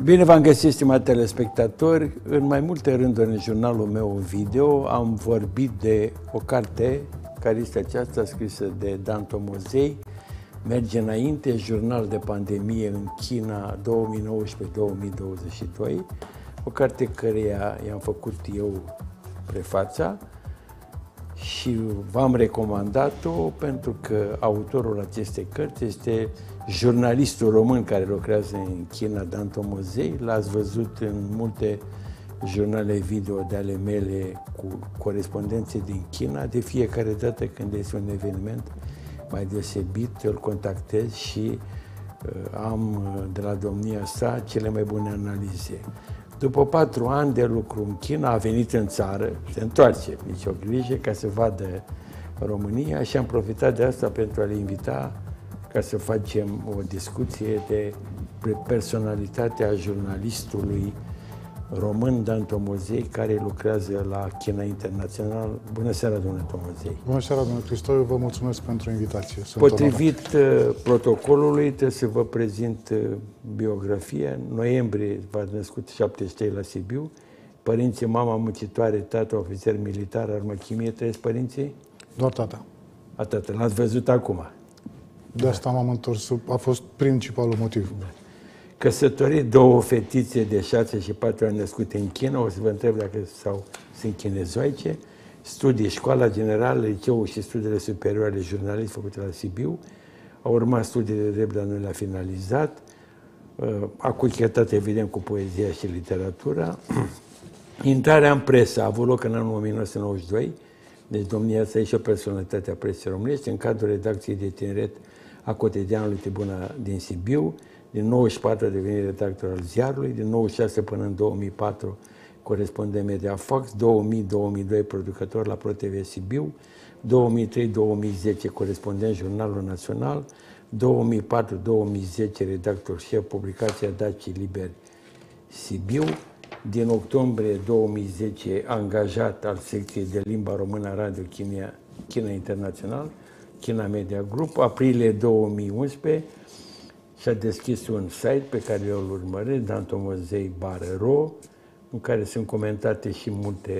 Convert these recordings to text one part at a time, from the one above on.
Bine v-am găsit, stimați telespectatori. În mai multe rânduri în jurnalul meu video am vorbit de o carte care este aceasta, scrisă de Dan Tomozei, Merge înainte, jurnal de pandemie în China 2019-2022, o carte căreia i-am făcut eu prefața și v-am recomandat-o pentru că autorul acestei cărți este jurnalistul român care lucrează în China, Dan Tomozei. L-ați văzut în multe jurnale video de ale mele cu corespondențe din China. De fiecare dată când este un eveniment mai deosebit, îl contactez și am de la domnia sa cele mai bune analize. După 4 ani de lucru în China, a venit în țară, se întoarce, nici o grijă, ca să vadă România și am profitat de asta pentru a-l invita ca să facem o discuție de personalitatea jurnalistului român Dan Tomozei, care lucrează la China Internațional. Bună seara, domnule Tomozei! Bună seara, domnule Cristoiu, vă mulțumesc pentru invitație. Potrivit protocolului, trebuie să vă prezint biografia. În noiembrie v-ați născut 73 la Sibiu. Părinții, mama muncitoare, tata ofițer militar, armă chimie, trăiesc părinții? Doar tata. A tata, l-ați văzut acum? De asta m-am întors, a fost principalul motiv. Da. Căsătorit, 2 fetițe de 6 și 4 ani născute în China, o să vă întreb dacă sunt chinezoice, studii, școala generală, liceul și studiile superioare de jurnalist făcute la Sibiu, au urmat studiile de drept, dar nu le-a finalizat, a cuchetat evident cu poezia și literatura. Intrarea în presă a avut loc în anul 1992, deci domnia sa e și o personalitate a presei românești, în cadrul redacției de tineret a cotidianului Tribuna din Sibiu. Din 94 a devenit redactor al ziarului, din 96 până în 2004 corespondent Mediafax, 2000-2002 producător la ProTV Sibiu, 2003-2010 corespondent Jurnalul Național, 2004-2010 redactor șef publicația Daci Liberi Sibiu, din octombrie 2010 angajat al secției de limba română a Radio China Internațional, China Media Group, aprilie 2011 și-a deschis un site pe care eu îl urmăresc, dantomozei.ro, în care sunt comentate și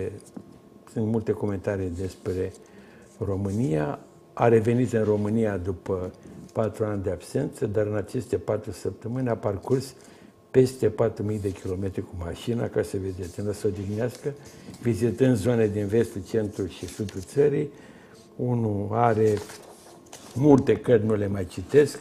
multe comentarii despre România. A revenit în România după 4 ani de absență, dar în aceste 4 săptămâni a parcurs peste 4.000 de kilometri cu mașina, ca să vedeți, în să odihnească, vizitând zone din vestul, centrul și sudul țării. Unul are multe cărți, nu le mai citesc.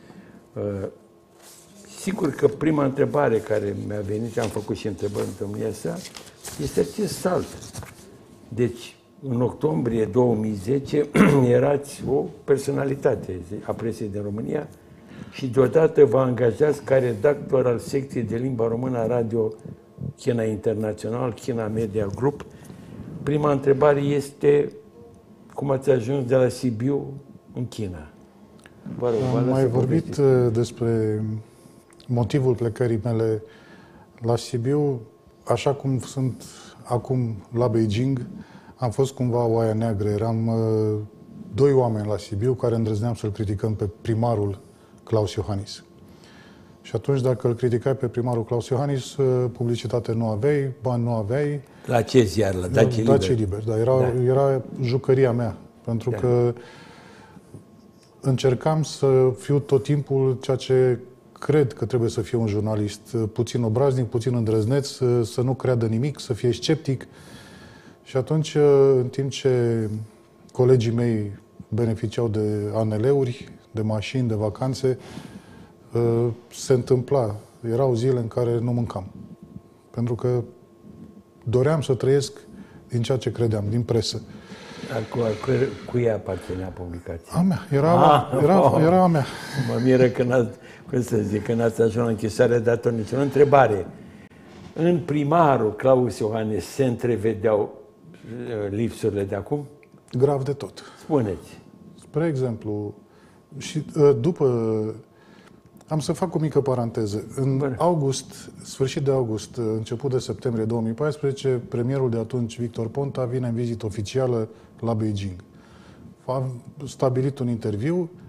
Sigur că prima întrebare care mi-a venit, am făcut și întrebări în domnia sa, este acest salt. Deci, în octombrie 2010, erați o personalitate a presei din România și deodată vă angajați ca redactor al secției de limba română a Radio China Internațional, China Media Group. Prima întrebare este, cum ați ajuns de la Sibiu în China? Am mai vorbit despre motivul plecării mele la Sibiu, așa cum sunt acum la Beijing. Am fost cumva oaia neagră. Eram 2 oameni la Sibiu care îndrăzneam să-l criticăm pe primarul Claus Iohannis. Și atunci, dacă îl criticai pe primarul Claus Iohannis, publicitate nu aveai, bani nu aveai. La ce ziar? La Daci Liber? Daci Liber, da. Era jucăria mea. Pentru că încercam să fiu tot timpul ceea ce cred că trebuie să fie un jurnalist, puțin obraznic, puțin îndrăzneț, să nu creadă nimic, să fie sceptic. Și atunci, în timp ce colegii mei beneficiau de ANL-uri, de mașini, de vacanțe, se întâmpla. Erau zile în care nu mâncam. Pentru că doream să trăiesc din ceea ce credeam, din presă. Cui aparținea publicația? A mea. Era a mea. Mă miră că n-ați ajuns la închisoare dator niciun. Întrebare. În primarul Claus Iohannis se întrevedeau lipsurile de acum? Grav de tot. Spuneți. Spre exemplu, și după... Am să fac o mică paranteză. În august, sfârșit de august, început de septembrie 2014, premierul de atunci, Victor Ponta, vine în vizită oficială la Beijing. A stabilit un interviu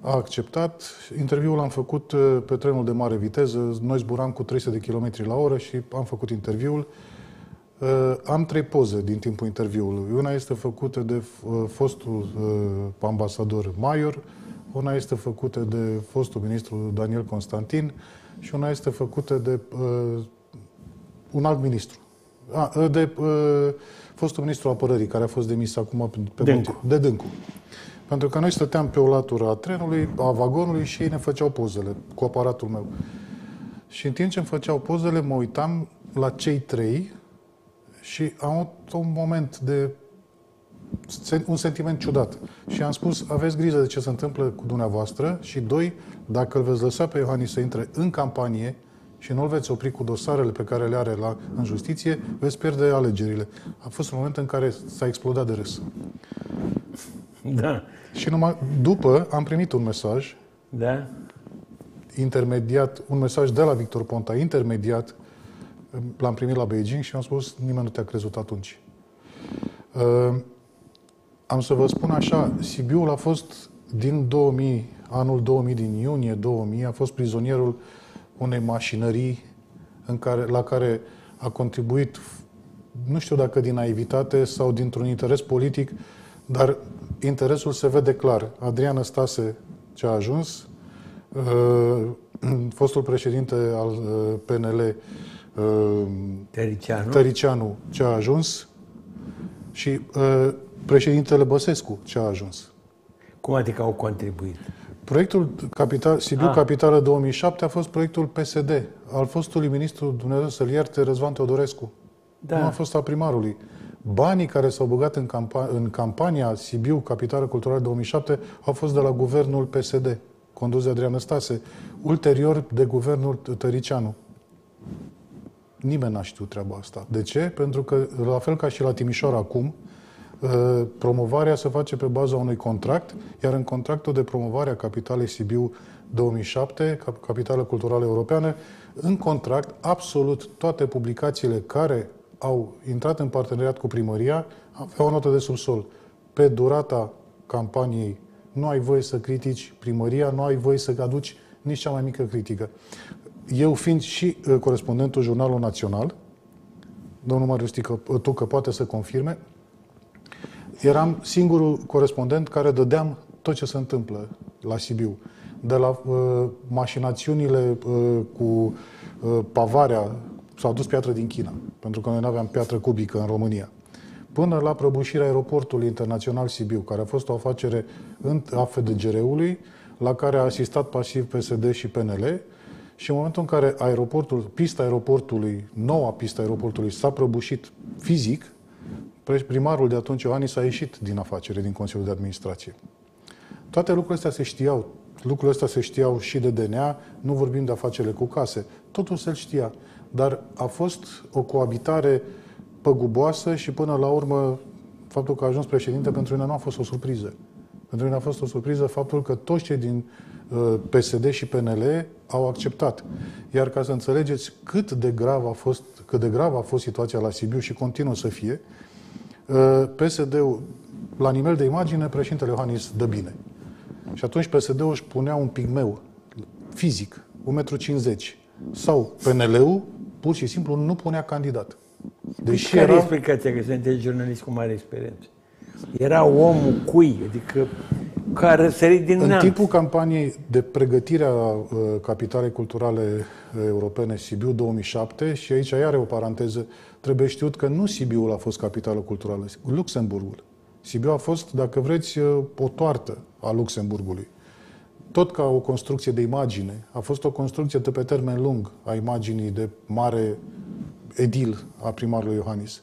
a acceptat. Interviul l-am făcut pe trenul de mare viteză. Noi zburam cu 300 de km la oră și am făcut interviul. Am 3 poze din timpul interviului. Una este făcută de fostul ambasador Maior, una este făcută de fostul ministru Daniel Constantin și una este făcută de un alt ministru. De fostul ministru apărării, care a fost demis acum pe Dâncu. de Dâncu. Pentru că noi stăteam pe o latură a trenului, a vagonului și ei ne făceau pozele cu aparatul meu. Și în timp ce îmi făceau pozele, mă uitam la cei 3 și am avut un moment de un sentiment ciudat. Și am spus, aveți grijă de ce se întâmplă cu dumneavoastră și 2, dacă îl veți lăsa pe Iohannis să intre în campanie și nu îl veți opri cu dosarele pe care le are în justiție, veți pierde alegerile. A fost un moment în care s-a explodat de râs. Da. Și numai după am primit un mesaj intermediat, un mesaj de la Victor Ponta, intermediat, l-am primit la Beijing și am spus, nimeni nu te-a crezut atunci. Am să vă spun așa, Sibiul a fost din 2000, anul 2000, din iunie 2000, a fost prizonierul unei mașinării la care a contribuit, nu știu dacă din naivitate sau dintr-un interes politic, dar interesul se vede clar. Adrian Năstase ce a ajuns, fostul președinte al PNL, Tăricianu ce a ajuns și președintele Băsescu ce a ajuns. Cum adică au contribuit? Proiectul Sibiu Capitală 2007 a fost proiectul PSD, al fostului ministru, Dumnezeu să-l ierte, Răzvan Teodorescu. Da. Nu a fost a primarului. Banii care s-au băgat în campania Sibiu Capitală Culturală 2007 au fost de la guvernul PSD, condus de Adrian Năstase, ulterior de guvernul Tăricianu. Nimeni n-a știut treaba asta. De ce? Pentru că, la fel ca și la Timișoara acum, promovarea se face pe baza unui contract, iar în contractul de promovare a Capitalei Sibiu 2007, Capitală Culturală Europeană, în contract, absolut toate publicațiile care au intrat în parteneriat cu primăria aveau o notă de subsol. Pe durata campaniei nu ai voie să critici primăria, nu ai voie să aduci nici cea mai mică critică. Eu fiind și corespondentul Jurnalul Național, domnul Marius Tucă poate să confirme, eram singurul corespondent care dădeam tot ce se întâmplă la Sibiu. De la mașinațiunile cu pavarea, s-a adus piatră din China, pentru că noi nu aveam piatră cubică în România, până la prăbușirea aeroportului internațional Sibiu, care a fost o afacere a FDGR-ului, la care a asistat pasiv PSD și PNL, și în momentul în care noua pista aeroportului s-a prăbușit fizic, primarul de atunci, Iohannis, a ieșit din afacere, din Consiliul de Administrație. Toate lucrurile astea se știau. Lucrurile astea se știau și de DNA, nu vorbim de afacerile cu case. Totul se știa. Dar a fost o coabitare păguboasă și până la urmă faptul că a ajuns președinte pentru mine nu a fost o surpriză. Pentru mine a fost o surpriză faptul că toți cei din PSD și PNL au acceptat. Iar ca să înțelegeți cât de gravă a fost situația la Sibiu și continuă să fie, PSD-ul, la nivel de imagine, președintele Iohannis dă bine. Și atunci PSD-ul își punea un pigmeu fizic, 1,50 m, sau PNL-ul pur și simplu nu punea candidat. Deși care explicația că sunteți jurnalist cu mare experiență? Era omul cui? Adică care a răsărit din neam. În timpul campaniei de pregătire a Capitalei Culturale Europene Sibiu 2007, și aici iar e o paranteză, trebuie știut că nu Sibiul a fost capitală culturală, Luxemburgul. Sibiu a fost, dacă vreți, o toartă a Luxemburgului. Tot ca o construcție de imagine. A fost o construcție pe termen lung a imaginii de mare edil a primarului Iohannis.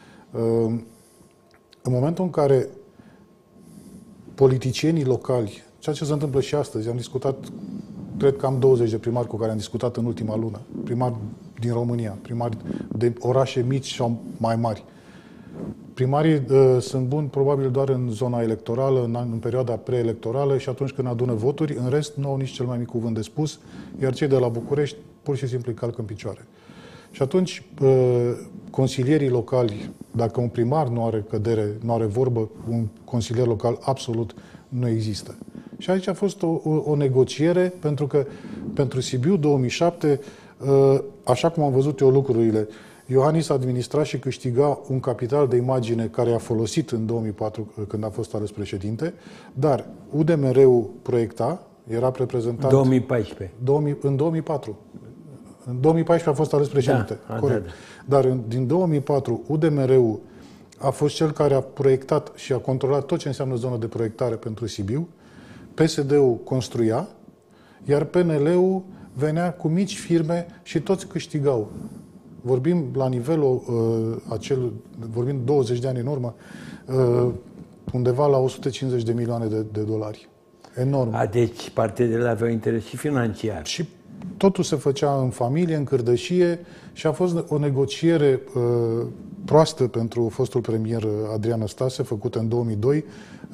În momentul în care politicienii locali, ceea ce se întâmplă și astăzi, am discutat, cred că am 20 de primari cu care am discutat în ultima lună, primari din România, primari de orașe mici sau mai mari. Primarii sunt buni probabil doar în zona electorală, în perioada preelectorală și atunci când adună voturi, în rest nu au nici cel mai mic cuvânt de spus, iar cei de la București pur și simplu îi calcă în picioare. Și atunci, consilierii locali, dacă un primar nu are cădere, nu are vorbă, un consilier local absolut nu există. Și aici a fost o negociere, pentru că pentru Sibiu 2007, așa cum am văzut eu lucrurile, Iohannis administra și câștiga un capital de imagine care a folosit în 2004 când a fost ales președinte, dar UDMR-ul proiecta, era reprezentant... 2014. În 2004. În 2014 a fost ales președinte. Da, corect. da. Dar din 2004, UDMR-ul a fost cel care a proiectat și a controlat tot ce înseamnă zonă de proiectare pentru Sibiu. PSD-ul construia, iar PNL-ul venea cu mici firme și toți câștigau. Vorbim la nivelul vorbim 20 de ani în urmă, undeva la 150 de milioane de dolari. Enorm. Deci partidele aveau interes și financiar. Și totul se făcea în familie, în cârdășie și a fost o negociere proastă pentru fostul premier Adrian Năstase, făcută în 2002,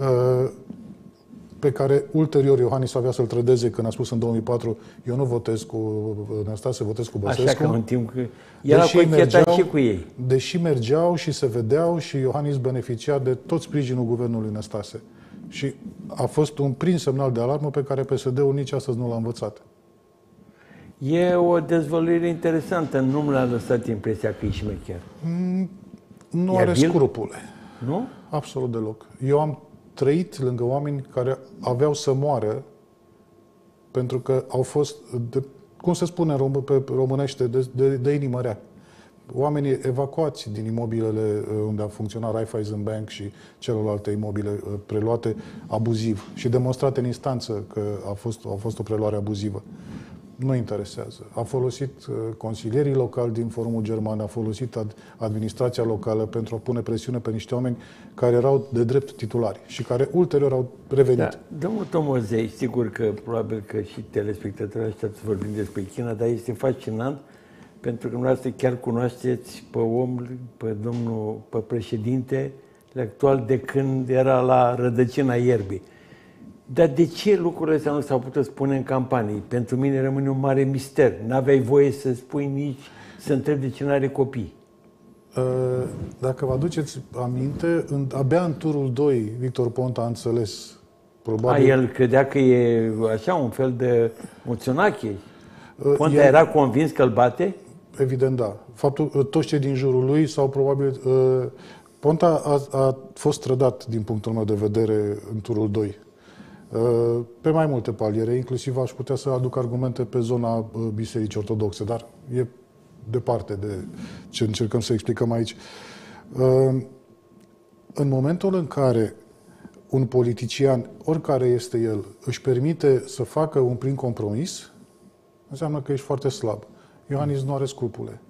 pe care ulterior Iohannis avea să-l trădeze când a spus în 2004 eu nu votez cu Năstase, votez cu Băsescu. Așa că în timp că el a conchetat și cu ei. Deși mergeau și se vedeau și Iohannis beneficia de tot sprijinul guvernului Năstase. Și a fost un prim semnal de alarmă pe care PSD-ul nici astăzi nu l-a învățat. E o dezvăluire interesantă. Nu mi-a lăsat impresia că e șmecher. Nu are scrupule. Nu? Absolut deloc. Eu am trăit lângă oameni care aveau să moară pentru că au fost, cum se spune pe românește, de inimă rea. Oamenii evacuați din imobilele unde a funcționat Raiffeisen Bank și celelalte imobile preluate abuziv și demonstrate în instanță că a fost o preluare abuzivă. Nu interesează. A folosit consilierii locali din Forumul German, a folosit administrația locală pentru a pune presiune pe niște oameni care erau de drept titulari și care ulterior au revenit. Da, domnul Tomozei, sigur că probabil că și telespectatorii ăștia să vorbim despre China, dar este fascinant pentru că dumneavoastră chiar cunoașteți pe om, pe președinte actual de când era la rădăcina ierbii. Dar de ce lucrurile astea nu s-au putut spune în campanii? Pentru mine rămâne un mare mister. N-aveai voie să spui nici să întrebi de ce n-are copii. Dacă vă aduceți aminte, abia în turul 2 Victor Ponta a înțeles. Probabil... El credea că e așa un fel de Muțunache. Ponta era convins că îl bate? Evident, da. Toți cei din jurul lui sau probabil... Ponta a fost trădat, din punctul meu de vedere, în turul 2. Pe mai multe paliere, inclusiv aș putea să aduc argumente pe zona Bisericii Ortodoxe, dar e departe de ce încercăm să explicăm aici. În momentul în care un politician, oricare este el, își permite să facă un prim compromis, înseamnă că ești foarte slab. Iohannis nu are scrupule.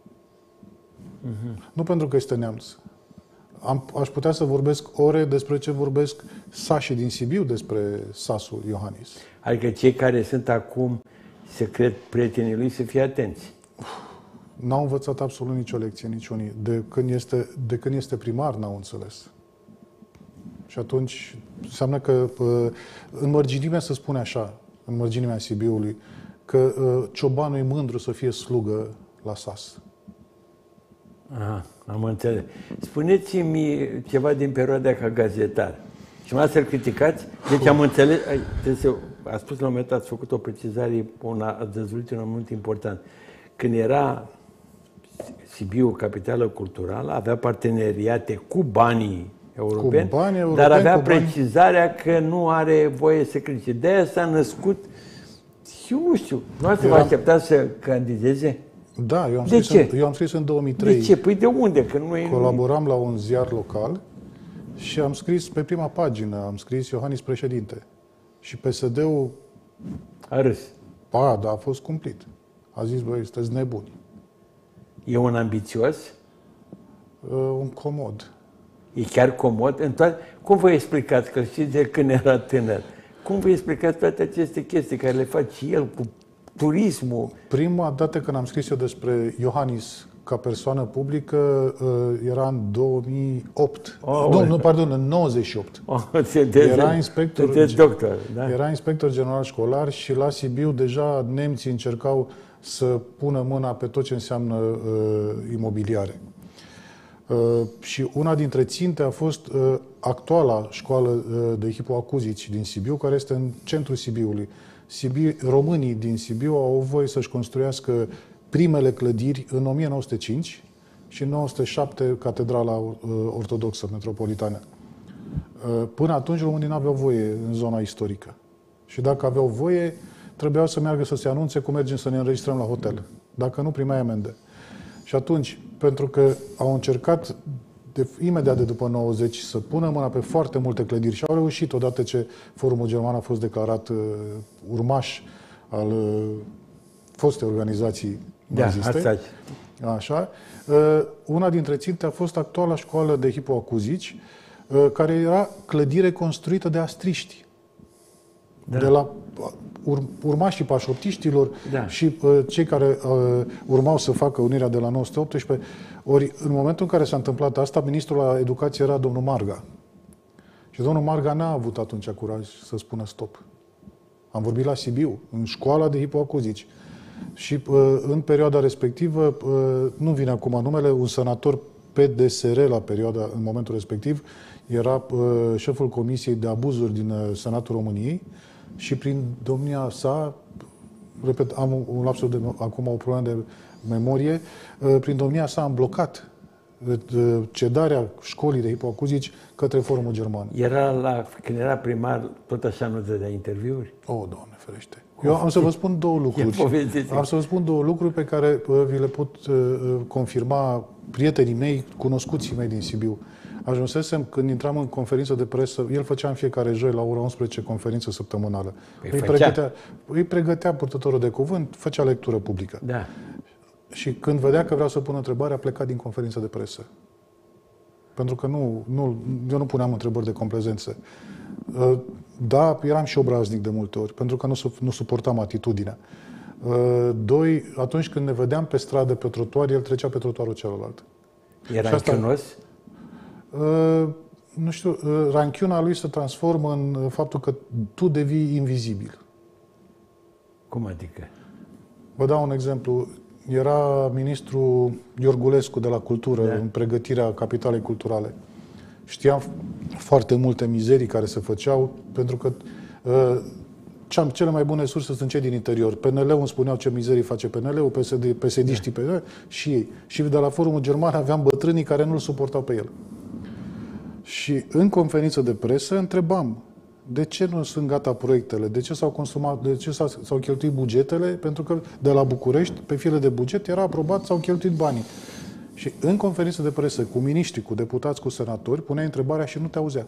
Nu pentru că este neamț. Aș putea să vorbesc ore despre ce vorbesc sașii din Sibiu despre sasul Iohannis. Adică cei care sunt acum, se cred prietenii lui, să fie atenți. N-au învățat absolut nicio lecție, niciunii. De când este primar, n-au înțeles. Și atunci, înseamnă că în mărginimea, se spune așa, în mărginimea Sibiului, că ciobanul e mândru să fie slugă la sas. Aha, am înțeles. Spuneți-mi ceva din perioada ca gazetar. Și m-ați să-l criticați? Deci am înțeles, a spus la un moment dat, ați făcut o precizare, ați dezvoltat un moment important. Când era Sibiu, capitală culturală, avea parteneriate cu banii europeni, dar avea precizarea că nu are voie să critique. De-aia s-a născut, eu nu știu, nu ați vă așteptați să candideze? Da, eu am scris în 2003. De ce? Păi de unde? Că nu colaboram la un ziar local și am scris pe prima pagină, am scris Iohannis președinte. Și PSD-ul... A râs. Da, a fost cumplit. A zis, băi, sunteți nebuni. E un ambițios? Un comod. E chiar comod? Cum vă explicați, că știți de când era tânăr, cum vă explicați toate aceste chestii care le face el cu turismul? Prima dată când am scris eu despre Iohannis ca persoană publică era în 2008. În 98. Era inspector general școlar și la Sibiu deja nemții încercau să pună mâna pe tot ce înseamnă imobiliare. Și una dintre ținte a fost actuala școală de hipoacuzici din Sibiu, care este în centrul Sibiului. Românii din Sibiu au voie să-și construiască primele clădiri în 1905 și în 1907 Catedrala Ortodoxă Metropolitană. Până atunci românii nu aveau voie în zona istorică. Și dacă aveau voie, trebuiau să meargă să se anunțe cum mergem să ne înregistrăm la hotel. Dacă nu, primeai amende. Și atunci, pentru că au încercat imediat de după 90 să pună mâna pe foarte multe clădiri și au reușit odată ce Forumul German a fost declarat urmaș al fostei organizații naziste. Așa. Una dintre ținte a fost actuala școală de hipoacuzici, care era clădire construită de astriști. Da. De la urmașii pașoptiștilor și cei care urmau să facă unirea de la 1918. Ori, în momentul în care s-a întâmplat asta, ministrul la educație era domnul Marga. Și domnul Marga n-a avut atunci curaj să spună stop. Am vorbit la Sibiu, în școala de hipoacuzici. Și în perioada respectivă, nu vine acum numele, un senator PDSR în momentul respectiv, era șeful Comisiei de Abuzuri din Senatul României și prin domnia sa, repet, am un lapsus acum o problemă de memorie, prin domnia sa am blocat cedarea școlii de hipoacuzici către Forumul German. Când era primar, tot așa nu dădea interviuri? Doamne ferește! Eu am să vă spun două lucruri. Am să vă spun două lucruri pe care vi le pot confirma prietenii mei, cunoscuții mei din Sibiu. Ajunsesem, când intram în conferință de presă, el făcea în fiecare joi la ora 11 conferință săptămânală. Îi pregătea purtătorul de cuvânt, făcea lectură publică. Da. Și când vedea că vreau să pun întrebare, a plecat din conferința de presă. Pentru că eu nu puneam întrebări de complezență. Da, eram și obraznic de multe ori, pentru că nu suportam atitudinea. Doi, atunci când ne vedeam pe stradă, pe trotuar, el trecea pe trotuarul celălalt. Era ranchiunos? Nu știu, ranchiuna lui se transformă în faptul că tu devii invizibil. Cum adică? Vă dau un exemplu. Era ministrul Iorgulescu de la Cultură în pregătirea capitalei culturale. Știam foarte multe mizerii care se făceau, pentru că cele mai bune surse sunt cei din interior. PNL-ul îmi spuneau ce mizerii face PNL-ul, PSD-știi și ei. Și de la Forumul German aveam bătrânii care nu-l suportau pe el. Și în conferință de presă întrebam de ce nu sunt gata proiectele, de ce s-au consumat, de ce s-au cheltuit bugetele, pentru că de la București, pe file de buget, era aprobat, s-au cheltuit banii. Și în conferință de presă, cu miniștri, cu deputați, cu senatori, puneai întrebarea și nu te auzea.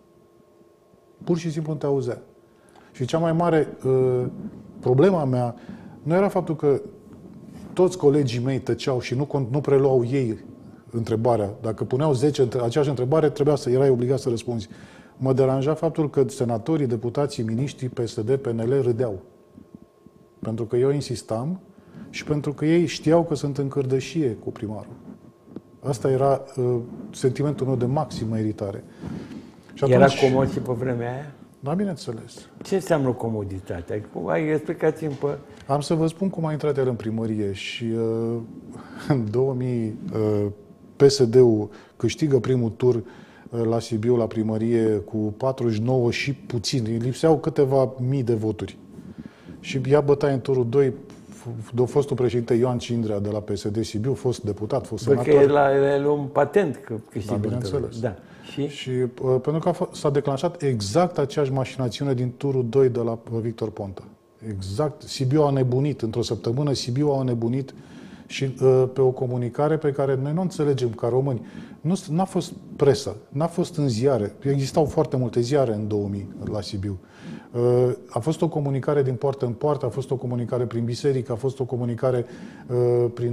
Pur și simplu nu te auzea. Și cea mai mare problema mea nu era faptul că toți colegii mei tăceau și nu preluau ei întrebarea. Dacă puneau 10 aceeași întrebare, erai obligat să răspunzi. Mă deranja faptul că senatorii, deputații, miniștrii, PSD, PNL râdeau. Pentru că eu insistam și pentru că ei știau că sunt în cărdășie cu primarul. Asta era sentimentul meu de maximă iritare. Și atunci, era comod și pe vremea aia? Da, bineînțeles. Ce înseamnă comoditatea? Explicați-mi pe... Am să vă spun cum a intrat el în primărie și în 2000 PSD-ul câștigă primul tur la Sibiu, la primărie, cu 49 și puțin. Îi lipseau câteva mii de voturi. Și ia bătaie în turul 2 fostul președinte Ioan Cindrea de la PSD Sibiu, fost deputat, fost senator. Că el un patent că câștigă. Da, bineînțeles. Da. Și pentru că s-a declanșat exact aceeași mașinațiune din turul 2 de la Victor Ponta. Exact. Sibiu a nebunit. Într-o săptămână Sibiu a nebunit și pe o comunicare pe care noi nu înțelegem ca români. N-a fost presă, n-a fost în ziare. Existau foarte multe ziare în 2000 la Sibiu. A fost o comunicare din poartă în poartă, a fost o comunicare prin biserică, a fost o comunicare prin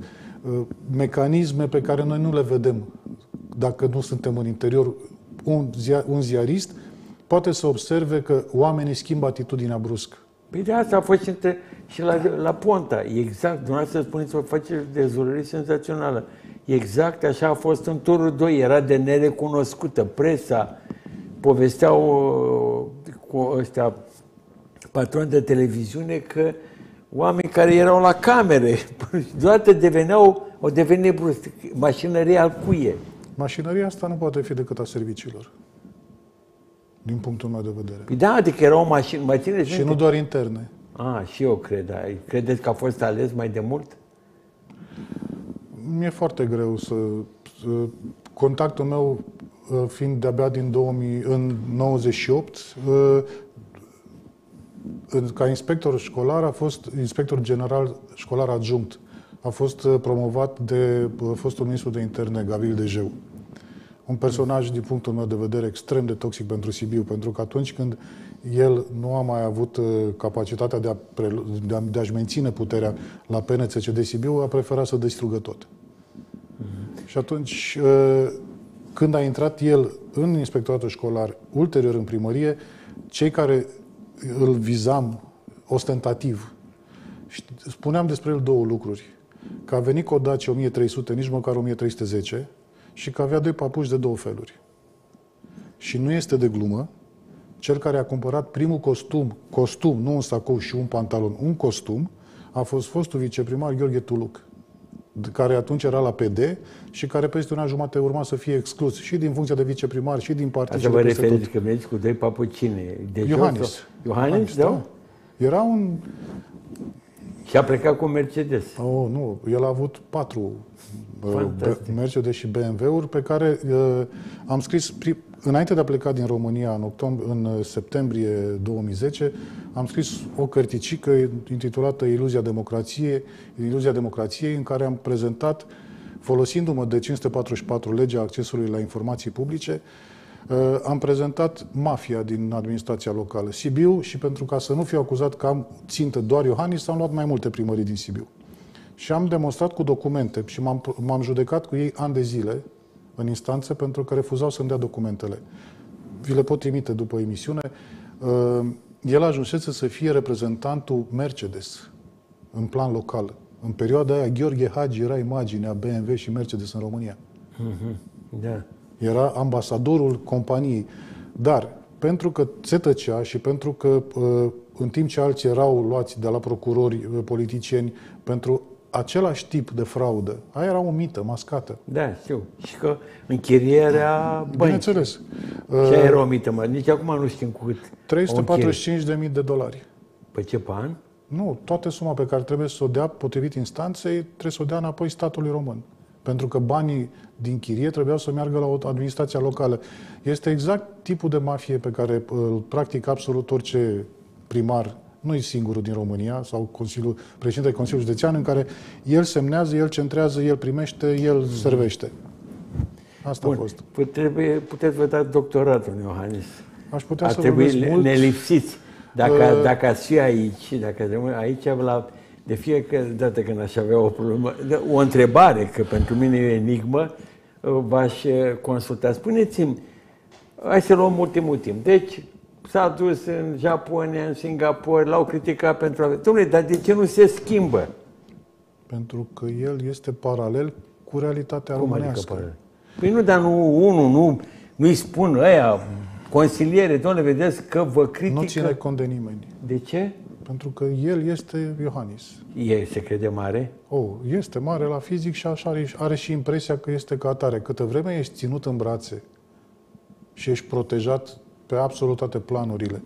mecanisme pe care noi nu le vedem dacă nu suntem în interior. Un ziarist poate să observe că oamenii schimbă atitudinea brusc. Păi de asta a fost și la Ponta. Exact, dumneavoastră spuneți o face de dezvăluire senzațională. Exact așa a fost în turul 2. Era de nerecunoscută. Presa povesteau cu ăștia patroni de televiziune că oameni care erau la camere deodată deveneau au devenit brusc. Mașinăria al cui e? Mașinăria asta nu poate fi decât a serviciilor, din punctul meu de vedere. Păi da, adică erau mașini... Și nu doar interne. Și eu cred. Credeți că a fost ales mai de mult? Mi-e foarte greu să... Contactul meu, fiind de-abia din 98, ca inspector școlar, a fost inspector general școlar adjunct. A fost promovat de fostul ministru de interne, Gavril Dejeu. Un personaj, din punctul meu de vedere, extrem de toxic pentru Sibiu, pentru că atunci când el nu a mai avut capacitatea de a-și menține puterea la PNCCD Sibiu, a preferat să distrugă tot. Și atunci, când a intrat el în inspectoratul școlar, ulterior în primărie, cei care îl vizam ostentativ, spuneam despre el două lucruri. Că a venit cu o Dacia 1300, nici măcar 1310, și că avea doi papuci de două feluri. Și nu este de glumă, cel care a cumpărat primul costum, nu un sacou și un pantalon, un costum, a fost fostul viceprimar Gheorghe Tuluc, care atunci era la PD și care peste un an jumate urma să fie exclus și din funcția de viceprimar și din partid. Așa vă referiți că mergeți cu doi papucine? Iohannis. Iohannis, da? Era un... Și a plecat cu Mercedes. Oh, nu, el a avut 4 Mercedes și BMW-uri pe care am scris, înainte de a pleca din România în septembrie 2010, am scris o cărticică intitulată Iluzia Democrației, în care am prezentat, folosindu-mă de 544 legea accesului la informații publice, am prezentat mafia din administrația locală. Sibiu, și pentru ca să nu fiu acuzat că am țintă doar Iohannis, am luat mai multe primării din Sibiu. Și am demonstrat cu documente și m-am judecat cu ei ani de zile în instanță pentru că refuzau să-mi dea documentele. Vi le pot trimite după emisiune. El ajunsese să fie reprezentantul Mercedes în plan local. În perioada aia, Gheorghe Hagi era imaginea BMW și Mercedes în România. Da. Era ambasadorul companiei. Dar pentru că se tăcea și pentru că în timp ce alții erau luați de la procurori, politicieni, pentru același tip de fraudă, aia era o mită mascată. Da, știu. Și că închirierea băncii. Bineînțeles. Ce era o mită, mă? Nici acum nu știm cu cât. $345.000. Pe ce pe an? Nu, toată suma pe care trebuie să o dea potrivit instanței, trebuie să o dea înapoi statului român. Pentru că banii din chirie trebuiau să meargă la administrația locală. Este exact tipul de mafie pe care îl practică absolut orice primar, nu e singurul din România, sau președintele Consiliului Județean, în care el semnează, el centrează, el primește, el servește. Asta a fost. Puteți vă da doctoratul, Iohannis. Aș putea să vorbesc mult. Nelipsiți. Dacă ați fi aici, dacă rămân aici, de fiecare dată când aș avea o problemă, o întrebare, că pentru mine e o enigmă, v-aș consulta. Spuneți-mi, hai să luăm ultimul timp. Deci, s-a dus în Japonia, în Singapore, l-au criticat pentru... Dom'le, dar de ce nu se schimbă? Pentru că el este paralel cu realitatea românească. Adică păi nu, dar nu-i spun ăia, consiliere, dom'le, vedeți că vă critică... Nu ține cont de nimeni. De ce? Pentru că el este Iohannis. Se crede mare? Este mare la fizic și așa are și impresia că este ca atare. Câtă vreme ești ținut în brațe și ești protejat pe absolut toate planurile.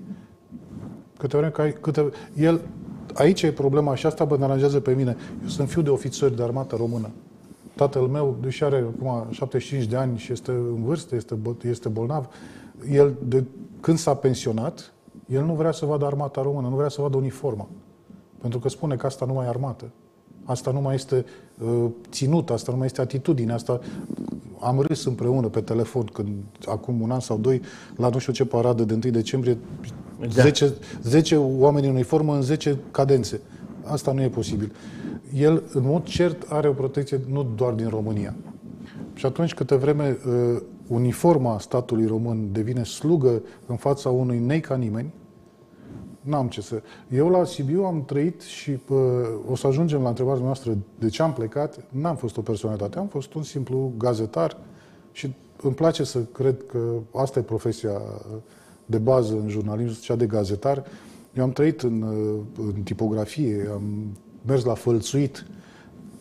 Aici e problema și asta mă deranjează pe mine. Eu sunt fiu de ofițer de armată română. Tatăl meu, deși are acum 75 de ani și este în vârstă, este bolnav, când s-a pensionat, el nu vrea să vadă armata română, nu vrea să vadă uniforma. Pentru că spune că asta nu mai e armată. Asta nu mai este ținut, asta nu mai este atitudine. Asta am râs împreună pe telefon când acum un an sau doi, la nu știu ce paradă de 1 decembrie, da. 10 oameni în uniformă în 10 cadențe. Asta nu e posibil. El, în mod cert, are o protecție nu doar din România. Și atunci, câte vreme uniforma statului român devine slugă în fața unui nei ca nimeni, n-am ce să... Eu la Sibiu am trăit și o să ajungem la întrebarea noastră de ce am plecat. N-am fost o personalitate, am fost un simplu gazetar și îmi place să cred că asta e profesia de bază în jurnalism, cea de gazetar. Eu am trăit în tipografie, am mers la fălțuit.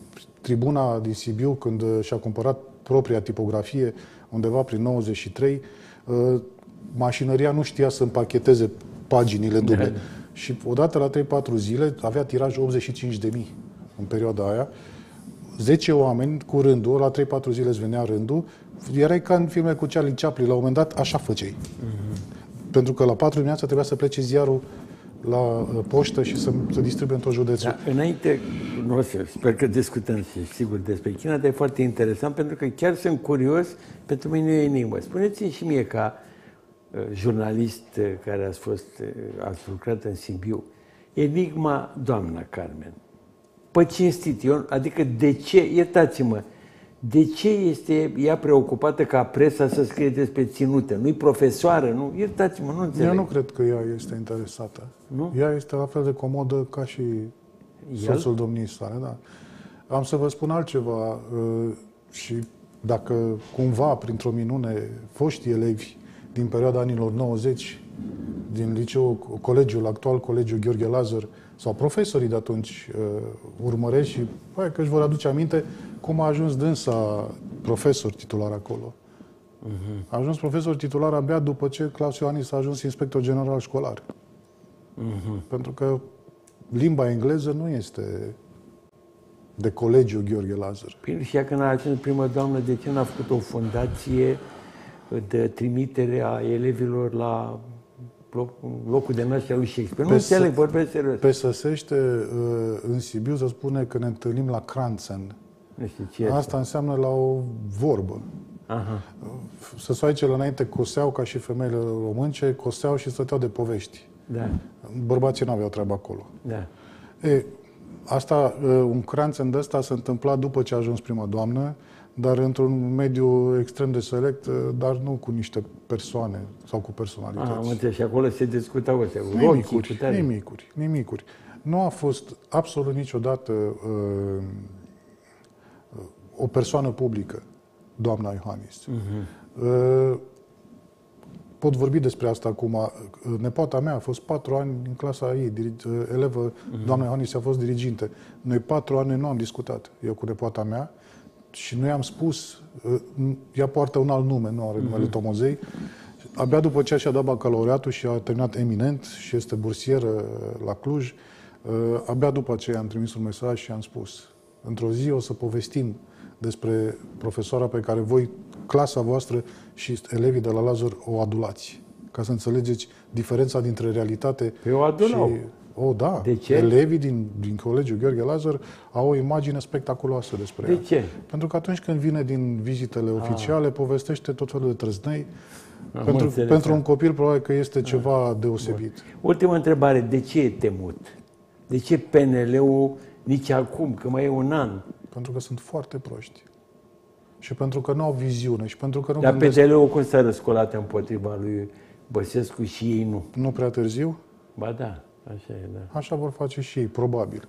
Tribuna din Sibiu, când și-a cumpărat propria tipografie, undeva prin 93, mașinăria nu știa să împacheteze paginile duble. Și odată la 3-4 zile avea tiraj 85.000 în perioada aia. 10 oameni cu rândul, la 3-4 zile îți venea rândul. Erai ca în filme cu Charlie Chaplin, la un moment dat așa făceai. Pentru că la 4 dimineața trebuia să plece ziarul la poștă și să distribuie în tot județul. Da, înainte, nu o să, sper că discutăm și sigur despre China, dar e foarte interesant pentru că chiar sunt curios, pentru mine e o enigmă. Spuneți-mi și mie ca jurnalist care ați lucrat în Sibiu, enigma doamna Carmen. Pe cinstit, adică de ce, iertați-mă, de ce este ea preocupată ca presa să scrie despre ținute? Nu-i profesoară? Nu? Iertați-mă, nu înțeleg. Eu nu cred că ea este interesată. Nu? Ea este la fel de comodă ca și soțul domniei sale. Da. Am să vă spun altceva și dacă cumva, printr-o minune, foștii elevi din perioada anilor 90, din liceu, actual colegiul Gheorghe Lazar, sau profesorii de atunci urmăresc și că își vor aduce aminte cum a ajuns dânsa profesor titular acolo. A ajuns profesor titular abia după ce Claus Iohannis a ajuns inspector general școlar. Pentru că limba engleză nu este de colegiul Gheorghe Lazar. Bine, și ea când a ajuns primă doamnă, de ce n-a făcut o fundație de trimitere a elevilor la locul de naștere al lui Shakespeare? Nu înțeleg, vorbesc serios. Pe Săsește, în Sibiu, se spune că ne întâlnim la Cranțen. Nu știu ce asta înseamnă la o vorbă. Săsoaicele înainte coseau ca și femeile românce, coseau și stăteau de povești. Da. Bărbații n-aveau treabă acolo. Da. Un Cranțen de ăsta s-a întâmplat după ce a ajuns prima doamnă, dar într-un mediu extrem de select, dar nu cu niște persoane sau cu personalități. Am înțeles, și acolo se discutau astea. Nimicuri. Nu a fost absolut niciodată o persoană publică, doamna Iohannis. Pot vorbi despre asta acum. Nepoata mea a fost 4 ani în clasa ei, elevă, doamna Iohannis a fost diriginte. Noi 4 ani nu am discutat, eu cu nepoata mea, și noi am spus, ea poartă un alt nume, nu are numele Tomozei, abia după ce și-a dat bacalaureatul și a terminat eminent și este bursieră la Cluj, abia după aceea am trimis un mesaj și am spus, într-o zi o să povestim despre profesoara pe care voi, clasa voastră și elevii de la Lazar o adulați. Ca să înțelegeți diferența dintre realitate o adulau. Și... da. De ce? Elevii din colegiul Gheorghe Lazar au o imagine spectaculoasă despre ea. De ce? Pentru că atunci când vine din vizitele oficiale, povestește tot felul de trăznăi. Pentru un copil probabil că este ceva deosebit. Bun. Ultima întrebare. De ce e temut? De ce PNL-ul nici acum, că mai e un an? Pentru că sunt foarte proști. Și pentru că nu au viziune. Și pentru că nu Dar PNL-ul cum s-a răscolat împotriva lui Băsescu și ei nu? Nu prea târziu? Ba da. Așa e, da. Așa vor face și ei, probabil.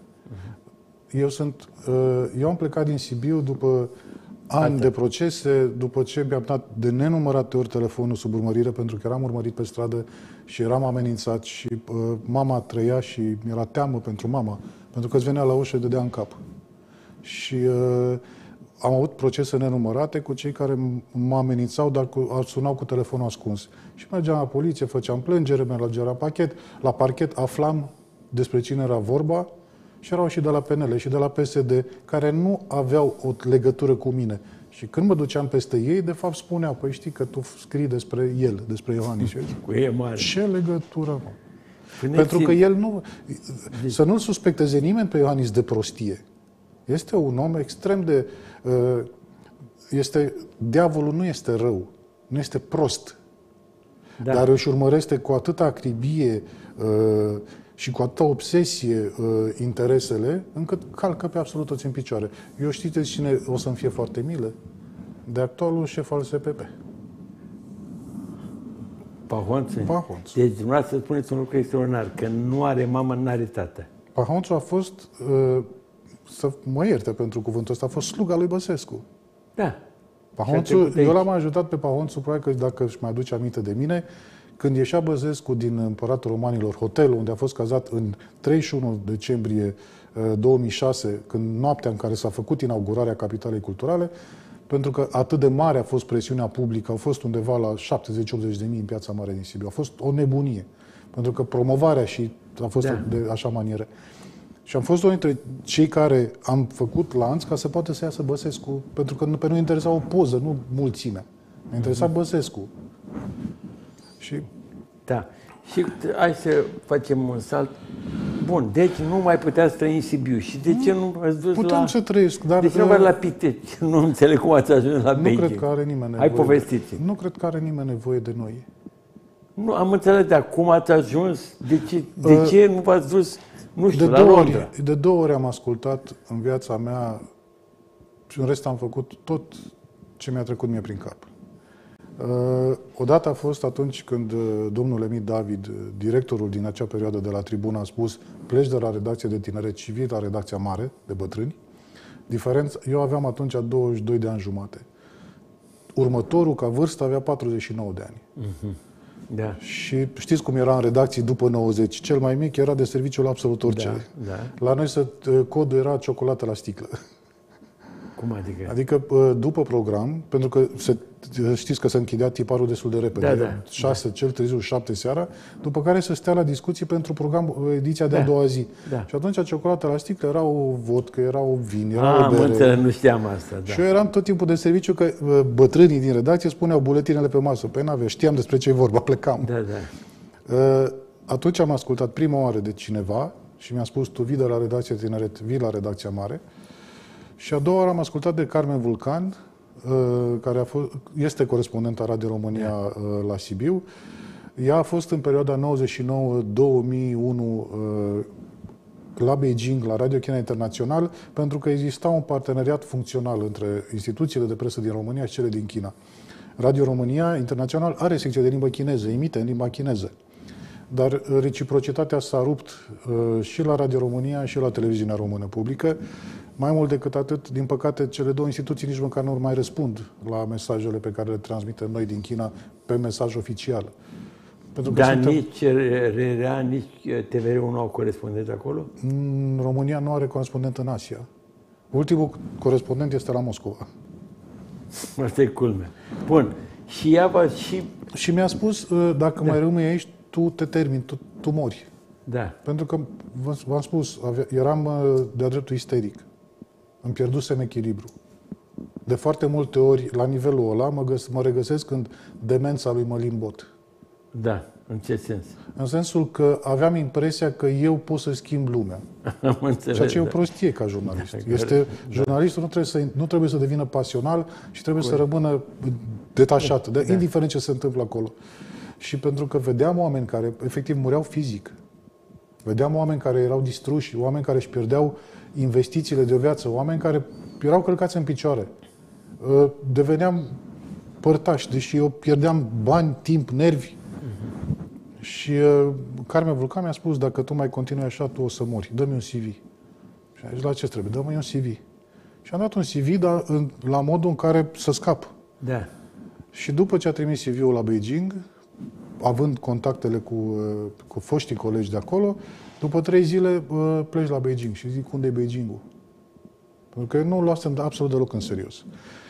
Eu am plecat din Sibiu după ani de procese, după ce mi-am dat de nenumărate ori telefonul sub urmărire, pentru că eram urmărit pe stradă și eram amenințat și mama trăia și mi-era teamă pentru mama, pentru că îți venea la ușă și dădea în cap. Și am avut procese nenumărate cu cei care mă amenințau, dar sunau cu telefonul ascuns. Și mergeam la poliție, făceam plângere, mergeam la parchet, aflam despre cine era vorba și erau și de la PNL și de la PSD, care nu aveau o legătură cu mine. Și când mă duceam peste ei, de fapt spuneau, păi știi că tu scrii despre el, despre Iohannis. Cu ei mare. Ce legătură, mă? Pentru că el nu... Să nu-l suspecteze nimeni pe Iohannis de prostie. Este un om extrem de... diavolul nu este rău, nu este prost, dar își urmărește cu atâta acribie și cu atâta obsesie interesele, încât calcă pe absolut toți în picioare. Eu știți cine o să-mi fie foarte milă? De actualul șef al SPP. Pahonțu? Pahonțu. Deci dumneavoastră spuneți un lucru extraordinar, că nu are mamă, nu are tată. Pahonțu a fost... să mă ierte pentru cuvântul ăsta, a fost sluga lui Băsescu. Da. Pahonțu, eu l-am ajutat pe Pahonțu, probabil că dacă își mai aduce aminte de mine, Când ieșea Băsescu din Împăratul Romanilor, hotelul unde a fost cazat în 31 decembrie 2006, când noaptea în care s-a făcut inaugurarea Capitalei Culturale, pentru că atât de mare a fost presiunea publică, au fost undeva la 70-80 de mii în Piața Mare din Sibiu. A fost o nebunie, pentru că promovarea și a fost de așa manieră. Și am fost unul dintre cei care am făcut lanț ca să poată să iasă Băsescu, pentru că pe noi interesa o poză, nu mulțimea. Ne interesa Băsescu. Și... Da. Și hai să facem un salt. Bun, deci nu mai putea trăi în Sibiu. Și de ce nu ați dus Puteam să trăiesc, dar... De ce nu la Pitești? Nu înțeleg cum ați ajuns la Beijing. Nu cred că are nimeni nevoie. Hai povestiți. Nu cred că are nimeni nevoie de noi. Nu, am înțeles, dar cum ați ajuns? De ce nu v-ați dus, nu știu, la Londra? De 2 ori am ascultat în viața mea și în rest am făcut tot ce mi-a trecut mie prin cap. Odată a fost atunci când domnul Emil David, directorul din acea perioadă de la Tribuna, a spus: pleci de la redacție de tineret și vii la redacția mare de bătrâni. Diferența, eu aveam atunci 22 de ani jumate. Următorul, ca vârstă, avea 49 de ani. Da. Și știți cum era în redacții după 90. Cel mai mic era de serviciul absolut orice. Da. La noi codul era ciocolată la sticlă. Cum adică? Adică după program, pentru că știți că se închidea tiparul destul de repede, 6, cel târziu 7 seara, după care să stea la discuții pentru program ediția de-a doua zi. Și atunci ciocolata la sticlă era o vodcă, era o vin, era o bere. Înțeleg, nu știam asta. Și eu eram tot timpul de serviciu că bătrânii din redacție spuneau buletinele pe masă. Păi n-avea, știam despre ce e vorba, plecam. Atunci am ascultat prima oară de cineva și mi-a spus: tu vii de la redacția tineret, vii la redacția mare. Și a doua oară am ascultat de Carmen Vulcan, care este corespondent a Radio România la Sibiu. Ea a fost în perioada 99-2001 la Beijing, la Radio China Internațional, pentru că exista un parteneriat funcțional între instituțiile de presă din România și cele din China. Radio România Internațional are secție de limbă chineză, emite în limba chineză. Dar reciprocitatea s-a rupt și la Radio România și la televiziunea română publică. Mai mult decât atât, din păcate, cele două instituții nici măcar nu mai răspund la mesajele pe care le transmitem noi din China pe mesaj oficial. Pentru că nici RRA, nici TVR-ul nu au corespondent acolo? România nu are corespondent în Asia. Ultimul corespondent este la Moscova. Asta e culmea. Bun. Și ea va Și mi-a spus: dacă mai rămâi aici, tu te termini, tu mori. Da. Pentru că, v-am spus, eram de-a dreptul isteric. Îmi pierdusem echilibru. De foarte multe ori, la nivelul ăla, mă regăsesc în demența lui Mălin Bot. Da. În ce sens? În sensul că aveam impresia că eu pot să schimb lumea. Am înțeles, ceea ce e o prostie ca jurnalist. Jurnalistul nu trebuie să devină pasional și trebuie să rămână detașat, indiferent ce se întâmplă acolo. Și pentru că vedeam oameni care efectiv mureau fizic. Vedeam oameni care erau distruși, oameni care își pierdeau investițiile de o viață, oameni care erau călcați în picioare. Deveneam părtași, deși eu pierdeam bani, timp, nervi. Și Carmen Vulcan mi-a spus: dacă tu mai continui așa, tu o să mori. Dă-mi un CV. Și a zis: la ce trebuie? Dă-mi un CV. Și am dat un CV, dar la modul în care să scap. Da. Și după ce a trimis CV-ul la Beijing, având contactele cu foștii colegi de acolo, după 3 zile pleci la Beijing. Și zic: unde e Beijingul? Pentru că eu nu o luasem absolut deloc în serios.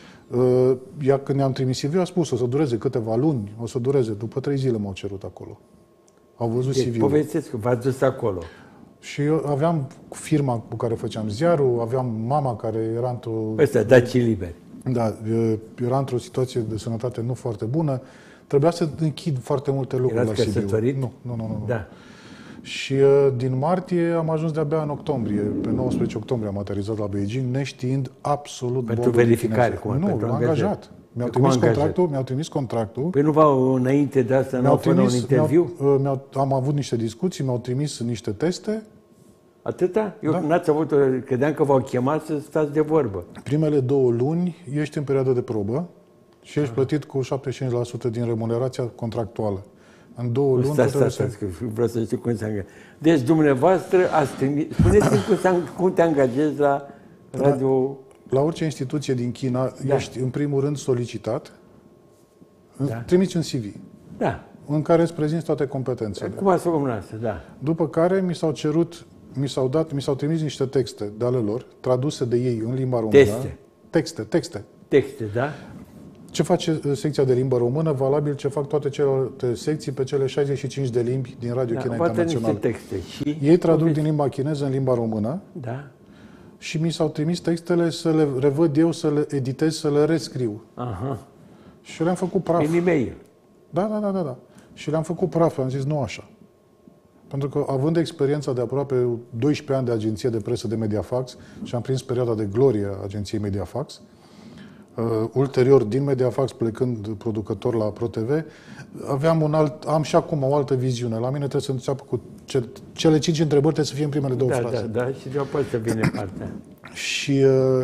Ea, când ne-am trimis CV-ul, a spus: o să dureze câteva luni, o să dureze. După 3 zile m-au cerut acolo. Au văzut CV-ul. Povestiți că v-ați dus acolo. Și eu aveam firma cu care făceam ziarul, aveam mama care era într-o... Ăsta, Dacii Liberi. Da, era într-o situație de sănătate nu foarte bună. Trebuia să închid foarte multe lucruri la Sibiu. Erați căsătorit? Nu. Da. Și din martie am ajuns de-abia în octombrie. Pe 19 octombrie am aterizat la Beijing, neștiind absolut pentru verificare. Nu, l-am angajat. Mi-au trimis contractul. Păi nu v-au, înainte de asta, n-au făcut un interviu? Am avut niște discuții, mi-au trimis niște teste. Atâta? Eu n-ați avut, credeam că v-au chemat să stați de vorbă. Primele 2 luni ești în perioadă de probă și ești plătit cu 75% din remunerația contractuală. În 2 luni... Stați, că vreau să știu cum se angajează. Deci, dumneavoastră, ați trimis... Spuneți-mi cum te angajezi la radio... La orice instituție din China ești, în primul rând, solicitat. Trimiți un CV. Da. în care îți prezinți toate competențele. Cum ați făcut asta, da. După care mi s-au trimis niște texte de ale lor, traduse de ei în limba română. Texte. Texte, da. Ce face secția de limbă română, valabil ce fac toate celelalte secții pe cele 65 de limbi din Radio China Internațională. Texte și ei traduc din limba chineză în limba română. Da. Și mi s-au trimis textele să le revăd eu, să le editez, să le rescriu. Aha. Și le-am făcut praf. În e-mail. Da. Și le-am făcut praf. Am zis, nu așa. Pentru că, având experiența de aproape 12 ani de agenție de presă de Mediafax, și am prins perioada de glorie a agenției Mediafax, ulterior, din Mediafax, plecând producător la ProTV, am și acum o altă viziune. La mine trebuie să înceapă cu cele 5 întrebări, trebuie să fie în primele 2 fraze. Da, și de apoi să vine partea. Și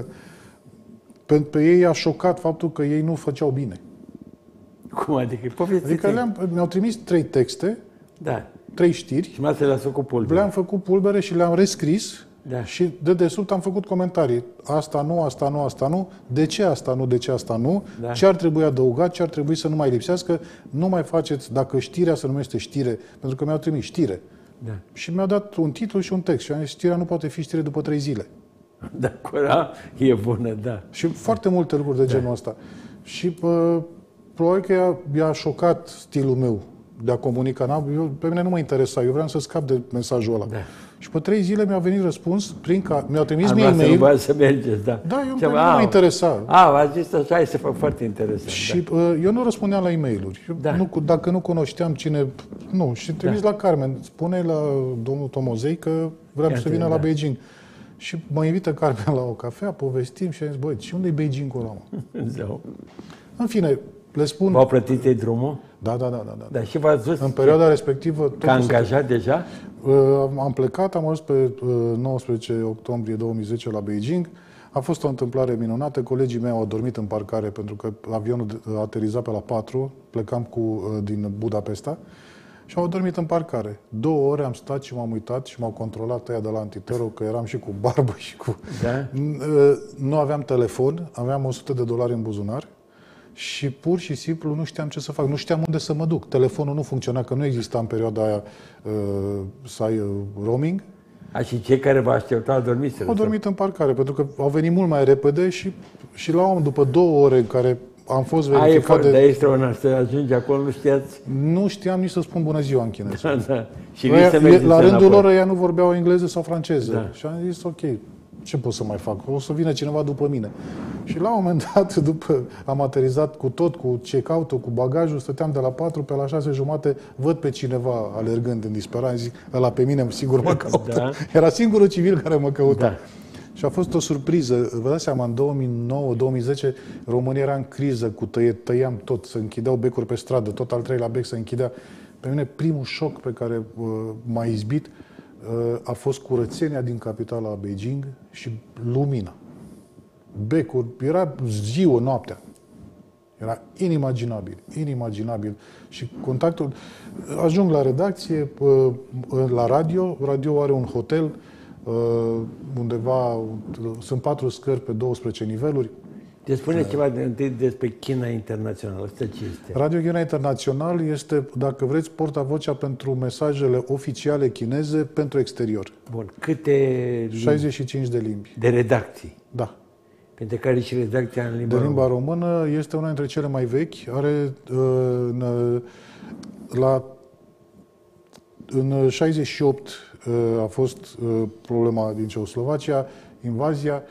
pe ei a șocat faptul că ei nu făceau bine. Cum adică? Adică mi-au trimis 3 texte, 3 știri. Și le-am făcut pulbere. Le-am făcut pulbere și le-am rescris. Da. Și de desubt am făcut comentarii. Asta nu. De ce asta nu, de ce asta nu? Da. Ce ar trebui adăugat, ce ar trebui să nu mai lipsească. Nu mai faceți, dacă știrea se numește știre, pentru că mi-au trimis știre. Da. Și mi-au dat un titlu și un text. Și am zis, știrea nu poate fi știre după 3 zile. Da, e bună, da. Și foarte multe lucruri de genul ăsta. Și probabil că i-a șocat stilul meu de a comunica. Pe mine nu mă interesa. Eu vreau să scap de mesajul ăla. Da. Și pe 3 zile mi-a venit răspuns mi-au trimis mie e-mail. Nu să mergeți, da. Da, eu nu mă interesa. A zis așa, este foarte interesant. Și eu nu răspundeam la e-mail-uri. Dacă nu cunoșteam cine... Nu, și trimis la Carmen. Spune la domnul Tomozei că vreau să vină la Beijing. Și mă invită Carmen la o cafea, povestim și am zis, băi, și unde e Beijing-ul ăla, mă? În fine, le spun... V-au plătit ei drumul? Da. Da, și v-ați dus... În perioada respectivă... Ca angajat deja? Am plecat, am ajuns pe 19 octombrie 2010 la Beijing. A fost o întâmplare minunată. Colegii mei au dormit în parcare pentru că avionul a aterizat pe la 4. Plecam din Budapesta. Și au dormit în parcare. 2 ore am stat și m-am uitat și m-au controlat ăia de la antiteror, că eram și cu barbă și cu... Da? Nu aveam telefon, aveam $100 în buzunar și pur și simplu nu știam ce să fac. Nu știam unde să mă duc. Telefonul nu funcționa, că nu exista în perioada aia să ai roaming. Și cei care vă așteptau dormiseră? Au dormit în parcare, pentru că au venit mult mai repede și la un după 2 ore în care am fost verificat de extraordinar să ajungi acolo, nu știați? Nu știam nici să spun bună ziua în chineză. Da. Și la rândul lor ea nu vorbeau engleză sau franceză. Da. Și am zis, ok, ce pot să mai fac? O să vină cineva după mine. Și la un moment dat, după am aterizat cu tot, cu check-out-ul, cu bagajul, stăteam de la 4 pe la 6:30, văd pe cineva alergând în disperare, zic, ăla pe mine sigur mă caută. Da. Era singurul civil care mă căuta. Da. Și a fost o surpriză. Vă dați seama, în 2009-2010 România era în criză, tăiam tot, se închideau becuri pe stradă, tot al 3-lea bec se închidea. Pe mine primul șoc pe care m-a izbit a fost curățenia din capitala Beijing și lumina. Becuri, era ziua, noaptea. Era inimaginabil. Și contactul... Ajung la redacție, la radio. Radio are un hotel, undeva, sunt 4 scări pe 12 niveluri. Deci spune ceva întâi despre China Internațională. Asta ce este? Radio China Internațional este, dacă vreți, portavocea pentru mesajele oficiale chineze pentru exterior. Bun. Câte 65 de limbi. De redacții? Da. Pentru care și redacția în limba limba română este una dintre cele mai vechi. Are în 68 a fost problema din Ceoslovacia, invazia.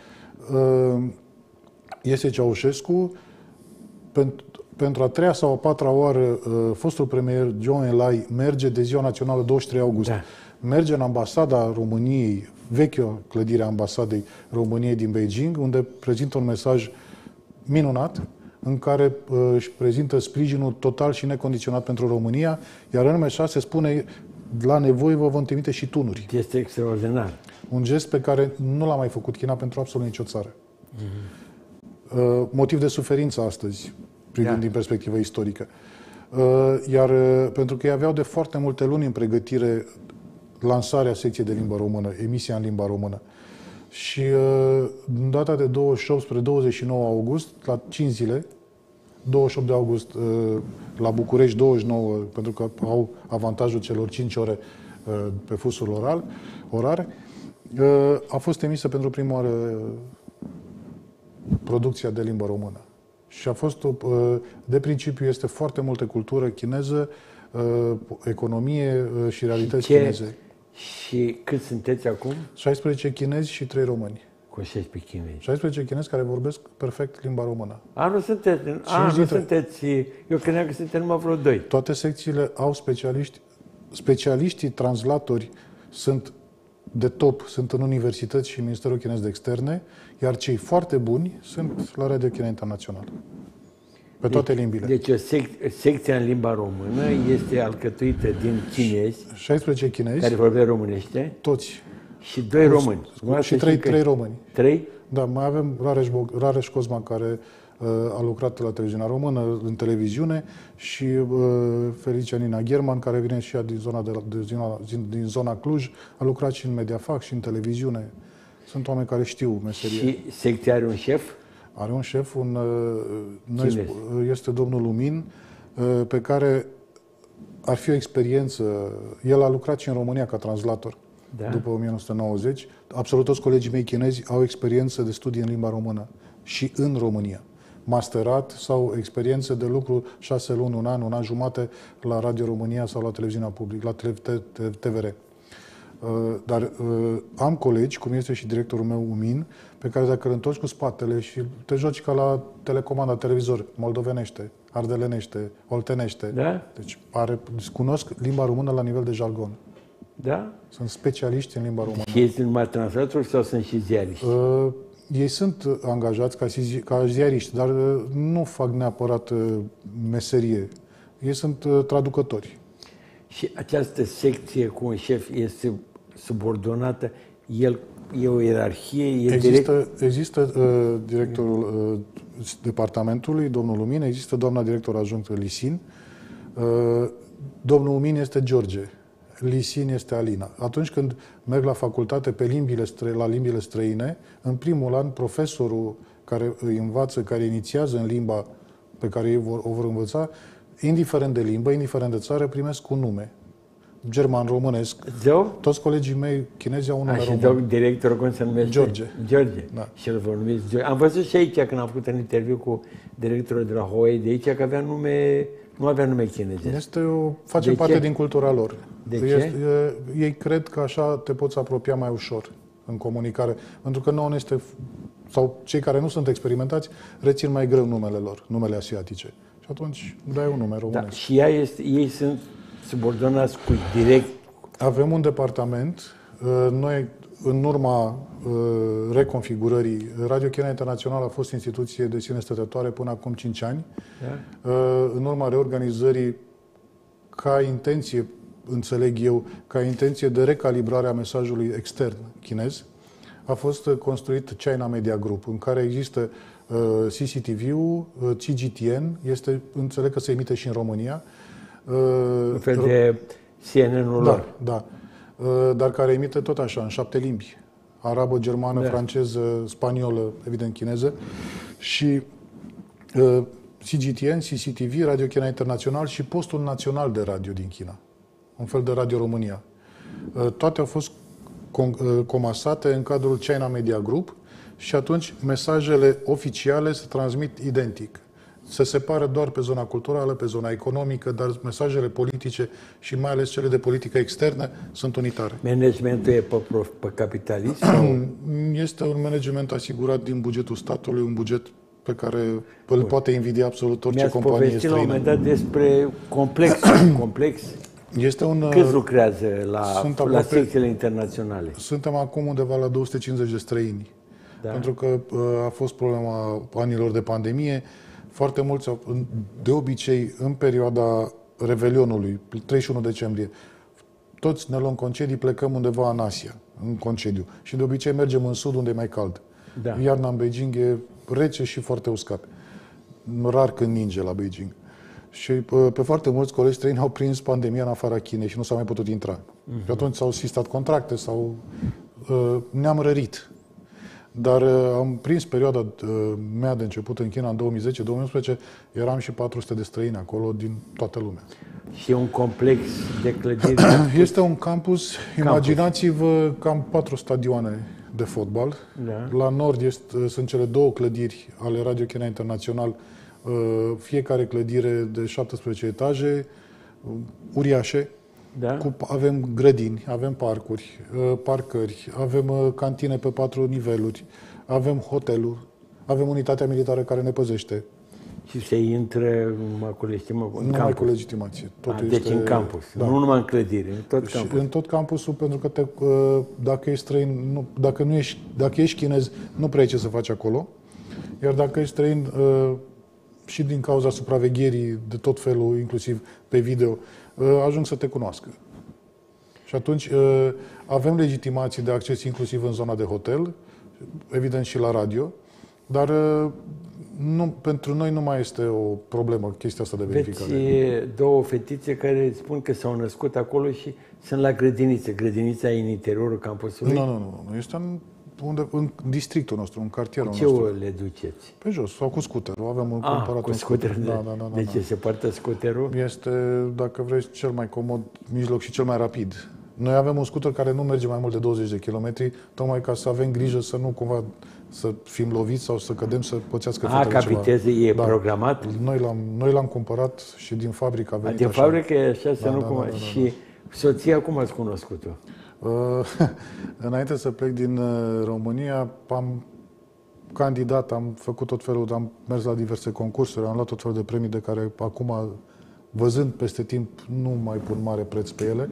Iese Ceaușescu, pentru a 3-a sau a 4-a oară, fostul premier Zhou Enlai merge de ziua națională 23 august. Da. Merge în ambasada României, vechea clădire a ambasadei României din Beijing, unde prezintă un mesaj minunat, în care își prezintă sprijinul total și necondiționat pentru România, iar în mesaj se spune, la nevoie vă vom trimite și tunuri. Este extraordinar. Un gest pe care nu l-a mai făcut China pentru absolut nicio țară. Motiv de suferință astăzi, privind din perspectivă istorică. Iar pentru că ei aveau de foarte multe luni în pregătire lansarea secției de limba română, emisia în limba română. Și în data de 28 spre 29 august, la 5 zile, 28 de august la București 29, pentru că au avantajul celor 5 ore pe fusul orar. A fost emisă pentru prima oară producția de limba română. Și a fost, de principiu, este foarte multă cultură chineză, economie și realități chineze. Și cât sunteți acum? 16 chinezi și 3 români. Cu 16 chinezi. 16 chinezi care vorbesc perfect limba română. Nu sunteți, eu credeam că sunteți numai vreo 2. Toate secțiile au specialiști. Specialiștii translatori sunt de top, sunt în universități și Ministerul Chinez de Externe, iar cei foarte buni sunt la Radio China Internațional. Pe toate limbile. Deci secția în limba română este alcătuită din chinezi, 16 chinezi, care vorbesc românește, toți. Și 2 români. Și 3 români. 3? Da, mai avem Rareș Cosma, care a lucrat la televiziunea română, în televiziune, și Felicia Nina Gherman, care vine și ea din zona Cluj, a lucrat și în Mediafax și în televiziune. Sunt oameni care știu meserie. Și secția are un șef? Are un șef, este domnul Lumin, pe care ar fi o experiență. El a lucrat și în România ca translator, după 1990. Absolut toți colegii mei chinezi au experiență de studii în limba română și în România. Masterat sau experiență de lucru 6 luni, un an jumate la Radio România sau la televiziunea publică, la TVR. Dar am colegi, cum este și directorul meu, Umin, pe care dacă îl întorci cu spatele și te joci ca la telecomanda, televizor, moldovenește, ardelenește, oltenește. Da? Deci cunosc limba română la nivel de jargon. Da? Sunt specialiști în limba română. Și ei sunt numai translatori sau sunt și ziariști? Ei sunt angajați ca ziariști, dar nu fac neapărat meserie. Ei sunt traducători. Și această secție cu un șef este subordonată, el e o ierarhie? Există directorul departamentului, domnul Lumin, există doamna director adjunct Lisin, domnul Lumin este George, Lisin este Alina. Atunci când merg la facultate la limbile străine, în primul an, profesorul care îi învață, care inițiază în limba pe care ei o vor învăța, indiferent de limbă, indiferent de țară, primesc un nume. German, românesc. Toți colegii mei chinezi au un nume român. Și directorul, cum se numește? George. George. Da. Și îl vor numi George. Am văzut și aici, când am făcut un interviu cu directorul de la Huawei de aici, că nu avea nume chinezesc. Face parte din cultura lor. De ce? Ei cred că așa te poți apropia mai ușor în comunicare. Pentru că nouă sau cei care nu sunt experimentați, rețin mai greu numele lor, numele asiatice. Și atunci dai un nume românesc. Da. Și ei sunt subordonați cu direct? Avem un departament. Noi, în urma reconfigurării, Radio China Internațional a fost instituție de sine stătătoare până acum 5 ani. Da. În urma reorganizării, ca intenție, înțeleg eu, ca intenție de recalibrare a mesajului extern chinez, a fost construit China Media Group, în care există CCTV-ul, CGTN, înțeleg că se emite și în România. Un fel de CNN-ul lor. Da. Dar care emite tot așa, în 7 limbi. Arabă, germană, franceză, spaniolă, evident chineză. Și CGTN, CCTV, Radio China Internațional și Postul Național de Radio din China. Un fel de Radio România. Toate au fost comasate în cadrul China Media Group și atunci mesajele oficiale se transmit identic. Se separă doar pe zona culturală, pe zona economică, dar mesajele politice și mai ales cele de politică externă sunt unitare. Managementul e pe capitalist? Sau? Este un management asigurat din bugetul statului, un buget pe care îl poate invidia absolut orice companie străină. Mi-ați povestit la un moment dat despre complex. Câți lucrează la secțiile internaționale? Suntem acum undeva la 250 de străini. Da. Pentru că a fost problema anilor de pandemie. Foarte mulți, de obicei, în perioada Revelionului, 31 decembrie, toți ne luăm concedii, plecăm undeva în Asia, în concediu. Și de obicei mergem în sud, unde e mai cald. Da. Iarna în Beijing e rece și foarte uscat. Rar când ninge la Beijing. Și pe foarte mulți colegi străini au prins pandemia în afara Chinei și nu s-au mai putut intra. Și atunci s-au sistat contracte sau ne-am rărit. Dar am prins perioada mea de început în China în 2010-2011, eram și 400 de străini acolo din toată lumea. Și e un complex de clădiri? Este un campus. Imaginați-vă cam 4 stadioane de fotbal. Da. La nord sunt cele 2 clădiri ale Radio China Internațional, fiecare clădire de 17 etaje, uriașe. Da. Avem grădini, avem parcuri, parcări, avem cantine pe 4 niveluri, avem hoteluri, avem unitatea militară care ne păzește. Și se intră numai cu legitimație? Numai cu legitimație. Deci în campus, da. Nu numai în clădire, în tot campusul. În tot campusul, pentru că dacă ești străin, dacă ești chinez, nu prea ai ce să faci acolo. Iar dacă ești străin, și din cauza supravegherii de tot felul, inclusiv pe video, ajung să te cunoască. Și atunci avem legitimații de acces inclusiv în zona de hotel, evident și la radio, dar pentru noi nu mai este o problemă chestia asta de verificare. Aveți 2 fetițe care spun că s-au născut acolo și sunt la grădiniță. Grădinița e în interiorul campusului? Nu. Este în districtul nostru, în cartierul nostru. nostru. Ce le duceți? Pe jos, sau cu scuterul. Avem cumpărat cu scuter. De ce se poartă scuterul? Este, dacă vrei, cel mai comod mijloc și cel mai rapid. Noi avem un scuter care nu merge mai mult de 20 de kilometri, tocmai ca să avem grijă să nu cumva să fim loviți sau să cădem, să pățească fetele ceva. Viteză e programat? Noi l-am cumpărat și din fabrică a venit din așa. Fabrică e așa, să nu cumva. Și soția cum ați cunoscut-o? Înainte să plec din România, am candidat, am făcut tot felul, am mers la diverse concursuri, am luat tot felul de premii de care acum, văzând peste timp, nu mai pun mare preț pe ele.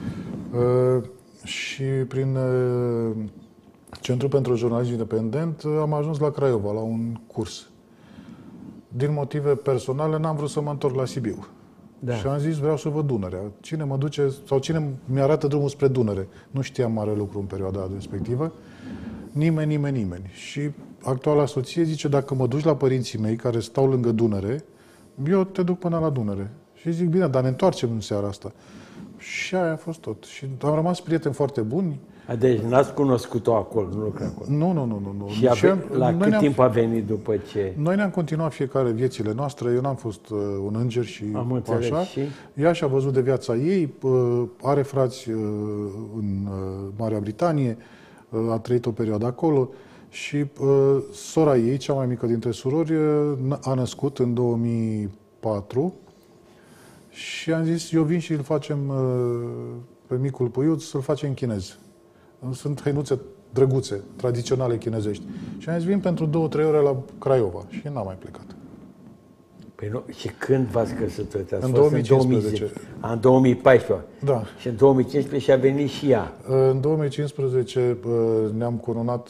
Și prin Centrul pentru Jurnalism Independent am ajuns la Craiova, la un curs. Din motive personale n-am vrut să mă întorc la Sibiu. Da. Și am zis, vreau să văd Dunărea. Cine mă duce, sau cine mi-arată drumul spre Dunăre? Nu știam mare lucru în perioada respectivă. Nimeni. Și actuala soție zice, dacă mă duci la părinții mei care stau lângă Dunăre, eu te duc până la Dunăre. Și zic, bine, dar ne întoarcem în seara asta. Și aia a fost tot. Și am rămas prieteni foarte buni. Deci n-ați cunoscut-o acolo, nu lucra acolo? Nu. Și la cât timp a venit după ce? Noi ne-am continuat fiecare viețile noastre. Eu n-am fost un înger și așa. Și? Ea și-a văzut de viața ei, are frați în Marea Britanie, a trăit o perioadă acolo și sora ei, cea mai mică dintre surori, a născut în 2004 și am zis, eu vin și îl facem pe micul puiuț, să-l facem chinez. Sunt hăinuțe drăguțe, tradiționale chinezești. Și am zis, vin pentru 2-3 ore la Craiova. Și n-am mai plecat. Păi nu, și când v-ați căsătorit? În 2015. În 2014. Da. Și în 2015 și-a venit și ea. În 2015 ne-am coronat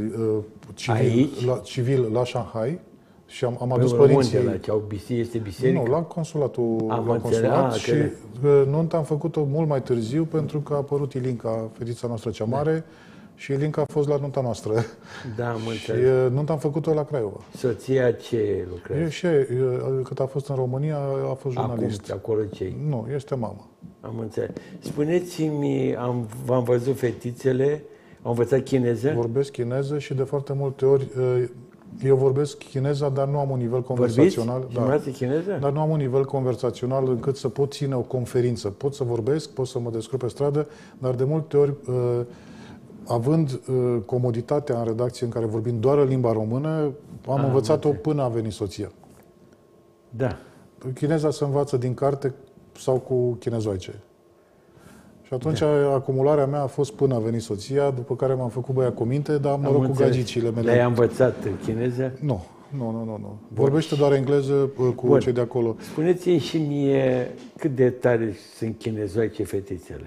civil la Shanghai. Și am adus părinții. Unde? Este biserică? Nu, la consulat și nunta am făcut-o mult mai târziu pentru că a apărut Ilinca, fetița noastră cea mare, și Ilinca a fost la nunta noastră. Da, am înțeles. Și nunta am făcut-o la Craiova. Soția ce lucrează? Și cât a fost în România, a fost jurnalist. Acolo ce? Nu, este mamă. Am înțeles. Spuneți-mi, v-am văzut fetițele, au învățat chineză? Vorbesc chineză și de foarte multe ori eu vorbesc chineza, dar nu am un nivel conversațional. Chineză? Dar nu am un nivel conversațional încât să pot ține o conferință. Pot să vorbesc, pot să mă descurc pe stradă, dar de multe ori, având comoditatea în redacție în care vorbim doar în limba română, am învățat-o până a venit soția. Da. Chineza se învață din carte sau cu chinezoice. Și atunci acumularea mea a fost până a venit soția, după care m-am făcut băia cu minte, dar am noroc cu gagicile mele. Dar ai învățat chineză? Nu. Vorbește doar engleză cu cei de acolo. Spuneți-mi și mie cât de tare sunt chinezoice fetițele.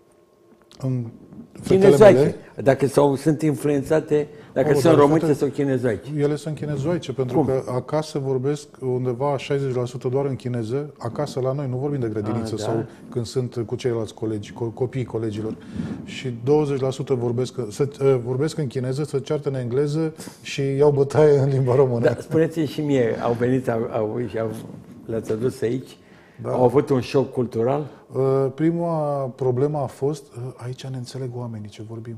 Chinezoice. Dacă sunt influențate, dacă sunt române sau chinezoice. Ele sunt chinezoice, pentru că acasă vorbesc undeva 60% doar în chineză. Acasă la noi, nu vorbim de grădiniță sau când sunt cu ceilalți colegi, copiii colegilor. Și 20% vorbesc în chineză, se ceartă în engleză și iau bătaie în limba română. Da, spuneți-mi și mie, au venit, le-ați adus aici? Da. Au avut un șoc cultural? Prima problemă a fost, aici ne înțeleg oamenii ce vorbim.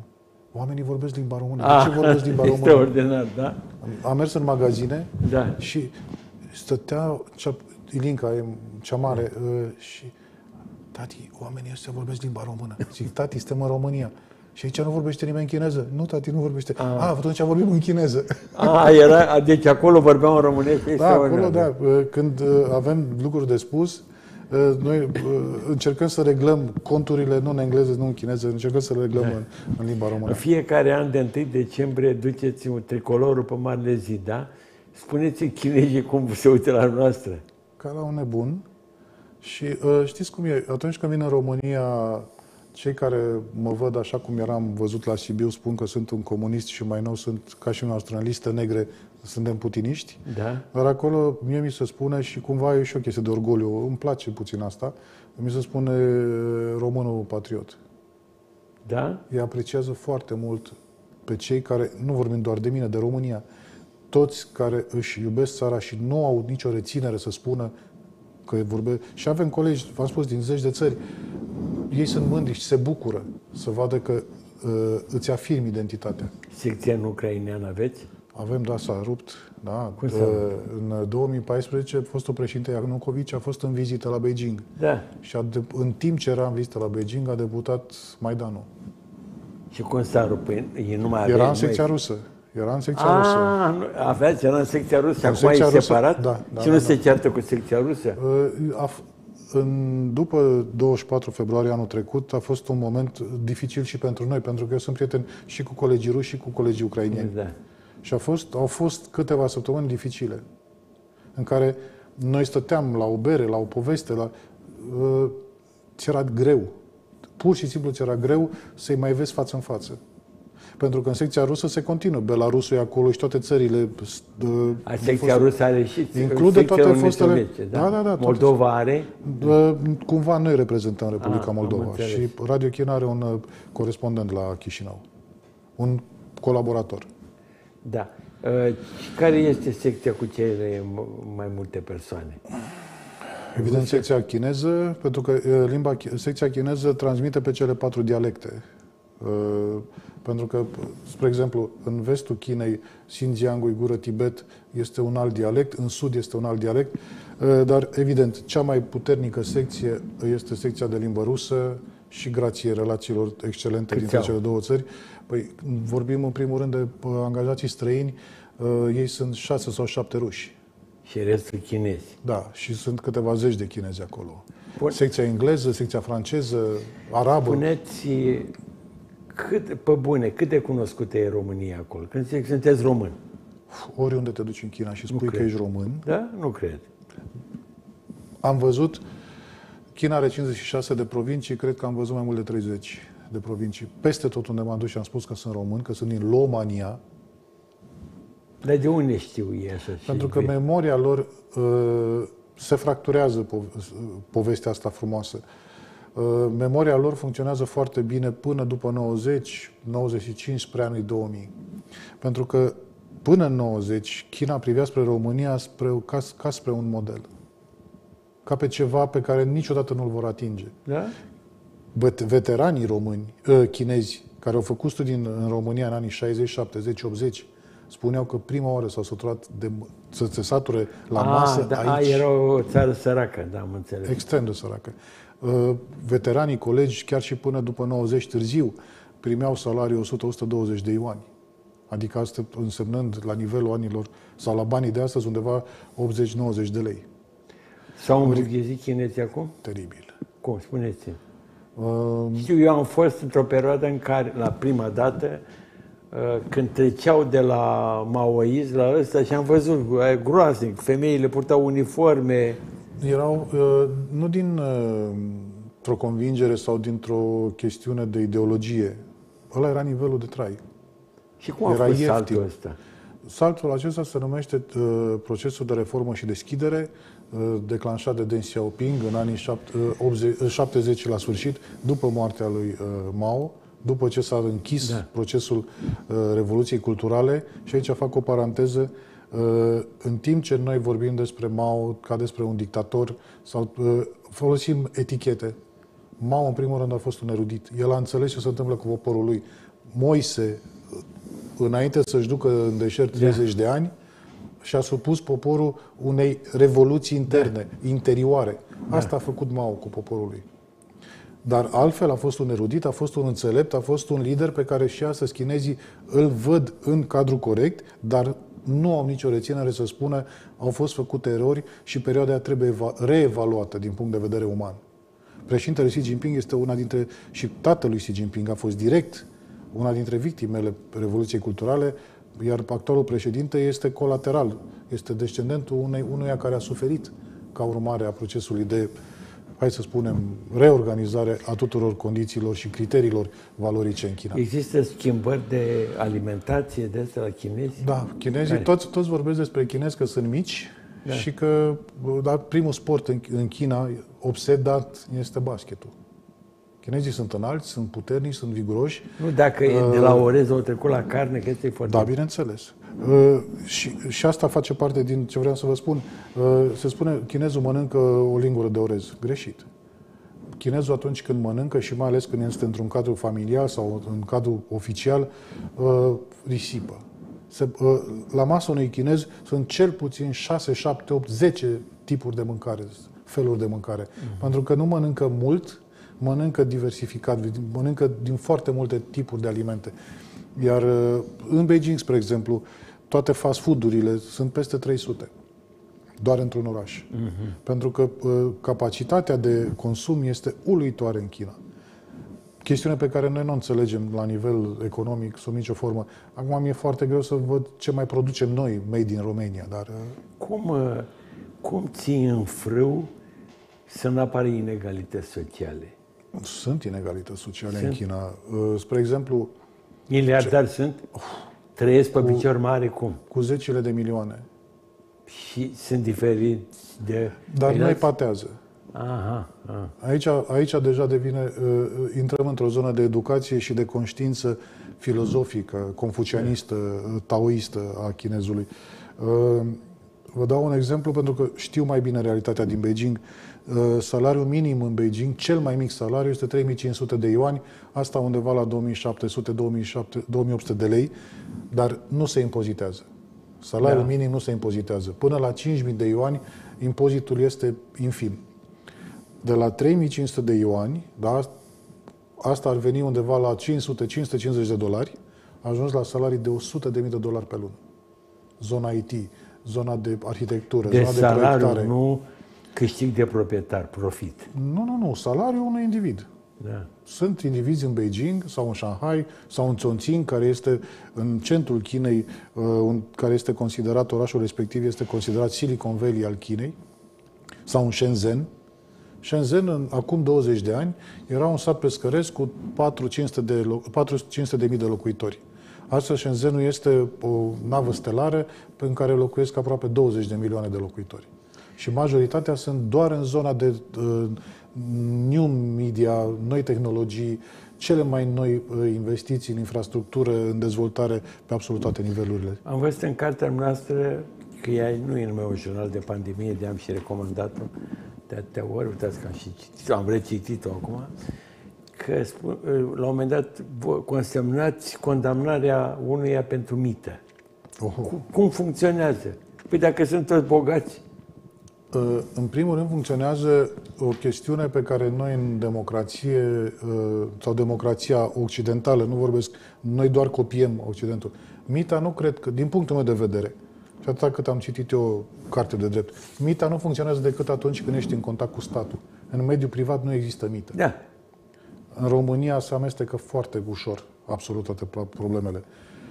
Oamenii vorbesc limba română. De ce vorbesc limba română? Extraordinar, da? Am mers în magazine Da. și stătea Ilinca, cea mare, și tati, oamenii ăștia vorbesc limba română. Zic, tati, suntem în România. Și aici nu vorbește nimeni în chineză? Nu, tati, nu vorbește. Atunci vorbim în chineză. Deci acolo vorbeam în românește? Da, acolo, da. Când avem lucruri de spus, noi încercăm să reglăm conturile, nu în engleză, nu în chineză, încercăm să le reglăm în limba română. În fiecare an de 1 decembrie duceți un tricolorul pe Marele Zi, da? Spuneți chinezii cum se uită la noastră. Ca la un nebun. Și știți cum e? Atunci când vin în România, cei care mă văd așa cum eram văzut la Sibiu spun că sunt un comunist și mai nou sunt ca și noastră în listă negre, suntem putiniști. Da. Dar acolo mie mi se spune și cumva e și o chestie de orgoliu, îmi place puțin asta, mi se spune românul patriot. Da? Ei apreciază foarte mult pe cei care, nu vorbim doar de mine, de România, toți care își iubesc țara și nu au nicio reținere să spună că vorbesc. Și avem colegi, v-am spus, din zeci de țări, ei sunt mândri și se bucură să vadă că îți afirmi identitatea. Secția în ucrainean aveți? Avem, da, s-a rupt. Da. În 2014, fostul președinte Ianucovici a fost în vizită la Beijing. Da. Și în timp ce era în vizită la Beijing, a debutat Maidanul. Și cum s-a rupt? Era în secția rusă. Era în secția rusă. Aveați, era în secția rusă și acum e separat? Da, și nu se ceartă cu secția rusă? După 24 februarie anul trecut a fost un moment dificil și pentru noi, pentru că eu sunt prieten și cu colegii ruși și cu colegii ucraineni. Da. Și au fost câteva săptămâni dificile, în care noi stăteam la o bere, la o poveste, ți era greu. Pur și simplu ți era greu să-i mai vezi față în față. Pentru că în secția rusă se continuă. Belarusul e acolo și toate țările. Secția rusă are și include toate fostele. Da. Moldova are? Cumva noi reprezentăm Republica Moldova. Și Radio China are un corespondent la Chișinău. Un colaborator. Da. Și care este secția cu cele mai multe persoane? Evident, secția chineză, pentru că secția chineză transmite pe cele 4 dialecte. Pentru că, spre exemplu, în vestul Chinei, Xinjiang, Uigură, Tibet este un alt dialect, în sud este un alt dialect, dar, evident, cea mai puternică secție este secția de limbă rusă și grație relațiilor excelente dintre cele două țări. Păi, vorbim în primul rând de angajații străini, ei sunt 6 sau 7 ruși. Și restul chinezi. Da, și sunt câteva zeci de chinezi acolo. Secția engleză, secția franceză, arabă. Spuneți, pe bune, cât de cunoscută e România acolo? Când zic, sunteți român. Oriunde te duci în China și spui că ești român. Da? Nu cred. Am văzut, China are 56 de provincii, cred că am văzut mai mult de 30 de provincii. Peste tot unde m-am dus și am spus că sunt român, că sunt din România. Dar de unde știu ei așa? Pentru că memoria lor se fracturează povestea asta frumoasă. Memoria lor funcționează foarte bine până după 90, 95, spre anii 2000. Pentru că până în 90, China privea spre România ca spre un model. Ca pe ceva pe care niciodată nu-l vor atinge. Da? Veteranii români, chinezi, care au făcut studii în România în anii 60, 70, 80, spuneau că prima oară s-au săturat să se sature la masă aici. Era o țară săracă, da, am înțeles. Extrem de săracă. Veteranii, colegi, chiar și până după 90 târziu, primeau salariu 100-120 de yuani. Adică asta însemnând la nivelul anilor, sau la banii de astăzi, undeva 80-90 de lei. S-au îmburghezit chinezii acum? Teribil. Cum? Spuneți-mi. Știu, eu am fost într-o perioadă în care, la prima dată, când treceau de la maoism la ăsta și am văzut groaznic, femeile purtau uniforme. Erau, nu dintr-o convingere sau dintr-o chestiune de ideologie. Ăla era nivelul de trai. Și cum a fost saltul ăsta? Saltul acesta se numește procesul de reformă și deschidere, declanșat de Deng Xiaoping în anii 70 la sfârșit, după moartea lui Mao, după ce s-a închis procesul Revoluției Culturale. Și aici fac o paranteză. În timp ce noi vorbim despre Mao ca despre un dictator sau folosim etichete, Mao în primul rând a fost un erudit. El a înțeles ce se întâmplă cu poporul lui. Moise, înainte să-și ducă în deșert 30 de ani, și-a supus poporul unei revoluții interne, interioare. Asta a făcut Mao cu poporul lui. Dar altfel a fost un erudit, a fost un înțelept, a fost un lider pe care și astăzi chinezii îl văd în cadrul corect, dar nu au nicio reținere să spună au fost făcute erori și perioada trebuie reevaluată din punct de vedere uman. Președintele Xi Jinping este una dintre, și tatălui Xi Jinping a fost direct una dintre victimele Revoluției Culturale, iar actualul președinte este colateral, este descendentul unuia care a suferit ca urmare a procesului de, hai să spunem, reorganizare a tuturor condițiilor și criteriilor valorice în China. Există schimbări de alimentație de astea la chinezi? Da, chinezii, toți vorbesc despre chinezi că sunt mici și că primul sport în China obsedat este basketul. Chinezii sunt înalți, sunt puternici, sunt viguroși. Nu, dacă de la orez au trecut la carne, că este foarte... Da, bineînțeles. Și asta face parte din ce vreau să vă spun. Se spune, chinezul mănâncă o lingură de orez. Greșit. Chinezul atunci când mănâncă și mai ales când este într-un cadru familial sau în cadru oficial, risipă. La masa unui chinez sunt cel puțin 6, 7, 8, 10 tipuri de mâncare, feluri de mâncare. Pentru că nu mănâncă mult, mănâncă diversificat, mănâncă din foarte multe tipuri de alimente. Iar în Beijing, spre exemplu, toate fast food-urile sunt peste 300, doar într-un oraș. Pentru că capacitatea de consum este uluitoare în China. Chestiune pe care noi nu o înțelegem la nivel economic, sub nicio formă. Acum mi-e foarte greu să văd ce mai producem noi, made in Romania, dar... Cum ții în frâu să nu apară inegalități sociale? Sunt inegalități sociale în China. Spre exemplu... Miliardari sunt? Trăiesc pe picior mare cum? Cu zecile de milioane. Și sunt diferiți de... Dar nu patează. Aha. Aici deja devine... intrăm într-o zonă de educație și de conștiință filozofică, confucianistă, taoistă a chinezului. Vă dau un exemplu pentru că știu mai bine realitatea din Beijing. Salariul minim în Beijing, cel mai mic salariu, este 3500 de yuani, asta undeva la 2700-2800 de lei, dar nu se impozitează. Salariul minim nu se impozitează. Până la 5000 de yuani, impozitul este infim. De la 3500 de yuani, asta ar veni undeva la 500-550 de dolari, a ajuns la salarii de $100.000 pe lună. Zona IT, zona de arhitectură, zona de proiectare. Nu câștig de proprietar, profit. Nu. Salariul unui individ. Da. Sunt indivizi în Beijing sau în Shanghai sau în Chongqing, care este în centrul Chinei, care este considerat, orașul respectiv este considerat Silicon Valley al Chinei, sau în Shenzhen. Shenzhen, acum 20 de ani, era un sat pescăresc cu 400.000 de locuitori. Astăzi, Shenzhenul este o navă stelară în care locuiesc aproape 20 de milioane de locuitori. Și majoritatea sunt doar în zona de new media, noi tehnologii, cele mai noi investiții în infrastructură, în dezvoltare pe absolut toate nivelurile. Am văzut în cartea noastră, că ea nu e numai un jurnal de pandemie, de-am și recomandat-o de atâtea ori, uitați că am și citit-o, am recitit-o acum, că la un moment dat consemnați condamnarea unuia pentru mită. Cum funcționează? Păi dacă sunt toți bogați. În primul rând funcționează o chestiune pe care noi în democrație sau democrația occidentală, nu vorbesc, noi doar copiem Occidentul. Mita nu cred că, din punctul meu de vedere, și atâta cât am citit eu carte de drept, mita nu funcționează decât atunci când ești în contact cu statul. În mediul privat nu există mită. Da. În România se amestecă foarte ușor absolut toate problemele.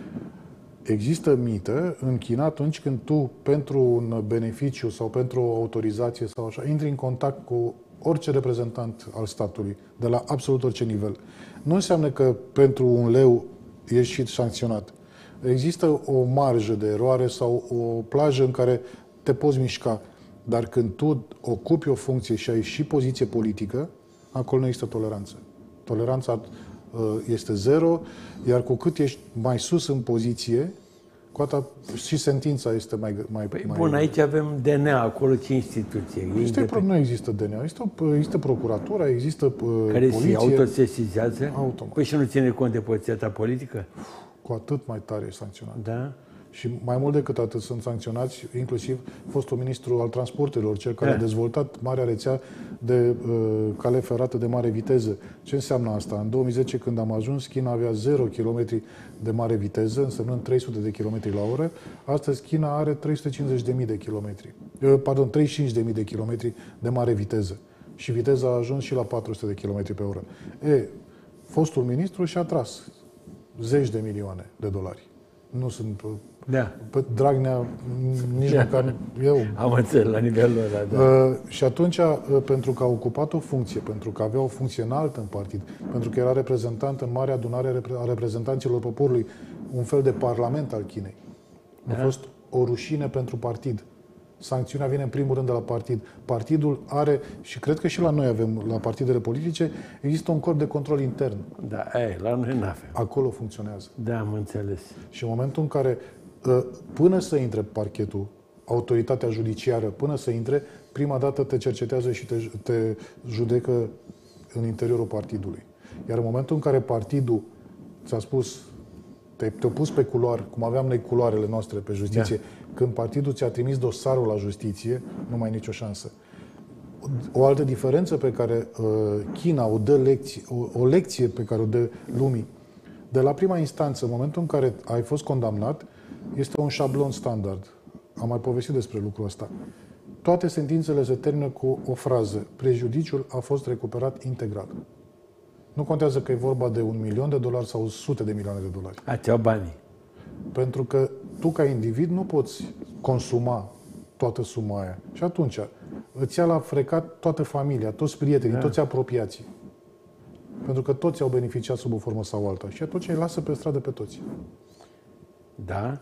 Există mită în China atunci când tu, pentru un beneficiu sau pentru o autorizație sau așa, intri în contact cu orice reprezentant al statului, de la absolut orice nivel. Nu înseamnă că pentru un leu ești și sancționat. Există o marjă de eroare sau o plajă în care te poți mișca. Dar când tu ocupi o funcție și ai și poziție politică, acolo nu există toleranță. Toleranța este zero, iar cu cât ești mai sus în poziție, și sentința este mai bun, aici avem DNA, acolo ce instituție? Nu există DNA. Există procuratura, există care poliție. se autosesizează? Automat. Păi și nu ține cont de poziția ta politică? Cu atât mai tare e sancționat. Da? Și mai mult decât atât sunt sancționați, inclusiv fostul ministru al transporturilor, cel care a dezvoltat marea rețea de cale ferată de mare viteză. Ce înseamnă asta? În 2010, când am ajuns, China avea 0 km de mare viteză, însemnând 300 de km la oră. Astăzi China are 350.000 de kilometri. Pardon, 35.000 de kilometri de mare viteză. Și viteza a ajuns și la 400 de km pe oră. Fostul ministru și-a tras zeci de milioane de dolari. Nu sunt... Da. Pe Dragnea, nici măcar eu. Am înțeles, la nivelul ăla, da. Și atunci, pentru că a ocupat o funcție, pentru că avea o funcție înaltă în partid, pentru că era reprezentant în Marea Adunare a Reprezentanților Poporului, un fel de parlament al Chinei. A fost o rușine pentru partid. Sancțiunea vine în primul rând de la partid. Partidul are, și cred că și la noi avem, la partidele politice, există un corp de control intern. Da, la noi nu avem. Acolo funcționează. Da, am înțeles. Și în momentul în care, până să intre parchetul, autoritatea judiciară, până să intre, prima dată te cercetează și te judecă în interiorul partidului. Iar în momentul în care partidul ți-a spus, te-a pus pe culoar, cum aveam noi culoarele noastre pe justiție, când partidul ți-a trimis dosarul la justiție, nu mai ai nicio șansă. O altă diferență pe care China o dă o lecție pe care o dă lumii, de la prima instanță, în momentul în care ai fost condamnat, este un șablon standard. Am mai povestit despre lucrul ăsta. Toate sentințele se termină cu o frază: prejudiciul a fost recuperat integral. Nu contează că e vorba de $1.000.000 sau sute de milioane de dolari. Ați banii. Pentru că tu, ca individ, nu poți consuma toată suma aia. Și atunci îți ia la frecat toată familia, toți prietenii, toți apropiații. Pentru că toți au beneficiat sub o formă sau alta. Și atunci îi lasă pe stradă pe toți. Da.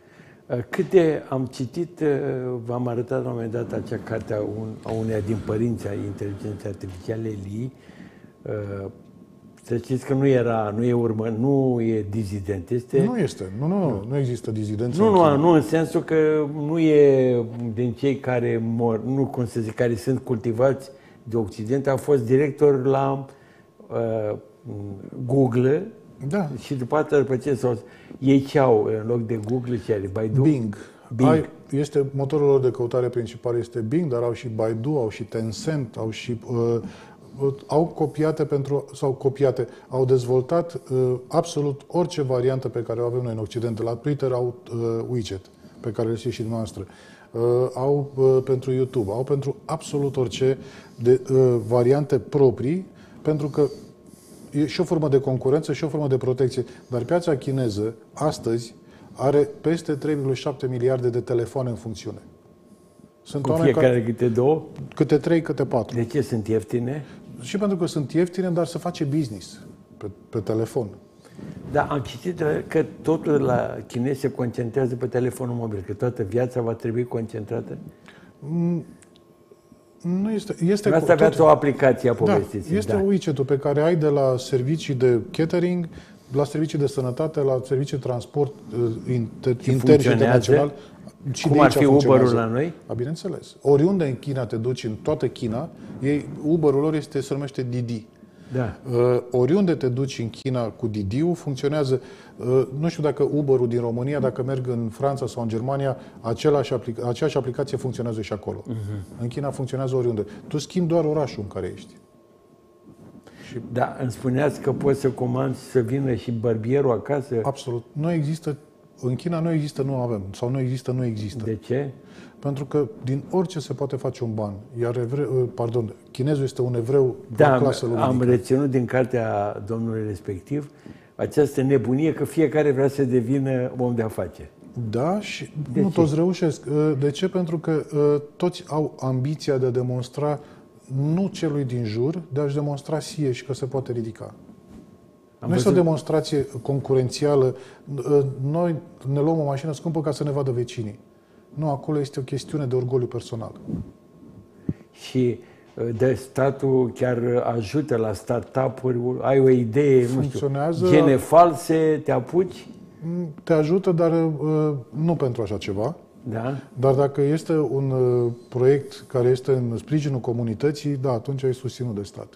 Câte am citit, v-am arătat la un moment dat acea carte a uneia din părinții ai inteligenței artificiale, Li. Să știți că nu e dizident. Nu este. Nu există dizidență. Nu, în sensul că nu e din cei care mor, nu cum să zic, care sunt cultivați de Occident. A fost director la Google. Da. Și după ce ei ce au în loc de Google, ce are? Baidu? Bing. Motorul lor de căutare principal este Bing, dar au și Baidu, au și Tencent, au și... au dezvoltat absolut orice variantă pe care o avem noi în Occident. La Twitter au widget, pe care îl știți și dumneavoastră. Au pentru YouTube, au pentru absolut orice variante proprii, pentru că e și o formă de concurență și o formă de protecție. Dar piața chineză, astăzi, are peste 3,7 miliarde de telefoane în funcțiune. Sunt cu fiecare câte două? Câte 3, câte 4. De ce sunt ieftine? Și pentru că sunt ieftine, dar se face business pe telefon. Da, am citit că totul la chinezi se concentrează pe telefonul mobil, că toată viața va trebui concentrată. Nu este asta aveați o aplicație a povestiții. Da, este widget-ul pe care ai de la servicii de catering, la servicii de sănătate, la servicii de transport intern și internațional. Și cum ar fi Uber-ul la noi? Bineînțeles. Oriunde în China te duci, în toată China, Uber-ul lor se numește Didi. Da. Oriunde te duci în China cu Didi-ul, funcționează. Nu știu dacă Uber-ul din România, dacă merg în Franța sau în Germania, aceeași aplicație funcționează și acolo. În China funcționează oriunde. Tu schimbi doar orașul în care ești. Da, îmi spuneați că poți să comanzi să vină și barbierul acasă? Absolut. Nu există. În China nu există, nu avem. Sau nu există, nu există. De ce? Pentru că din orice se poate face un ban. Iar chinezul este un evreu de clasă luminică. Am reținut din cartea domnului respectiv această nebunie că fiecare vrea să devină om de afaceri. Da, și nu toți reușesc. De ce? Pentru că toți au ambiția de a demonstra nu celui din jur, de a-și demonstra sie și că se poate ridica. Nu este o demonstrație concurențială. Noi ne luăm o mașină scumpă ca să ne vadă vecinii. Nu, acolo este o chestiune de orgoliu personal. Și statul chiar ajută la start-up-uri? Ai o idee, funcționează, nu știu, gene false, te apuci? Te ajută, dar nu pentru așa ceva. Da? Dar dacă este un proiect care este în sprijinul comunității, da, atunci e susținut de stat.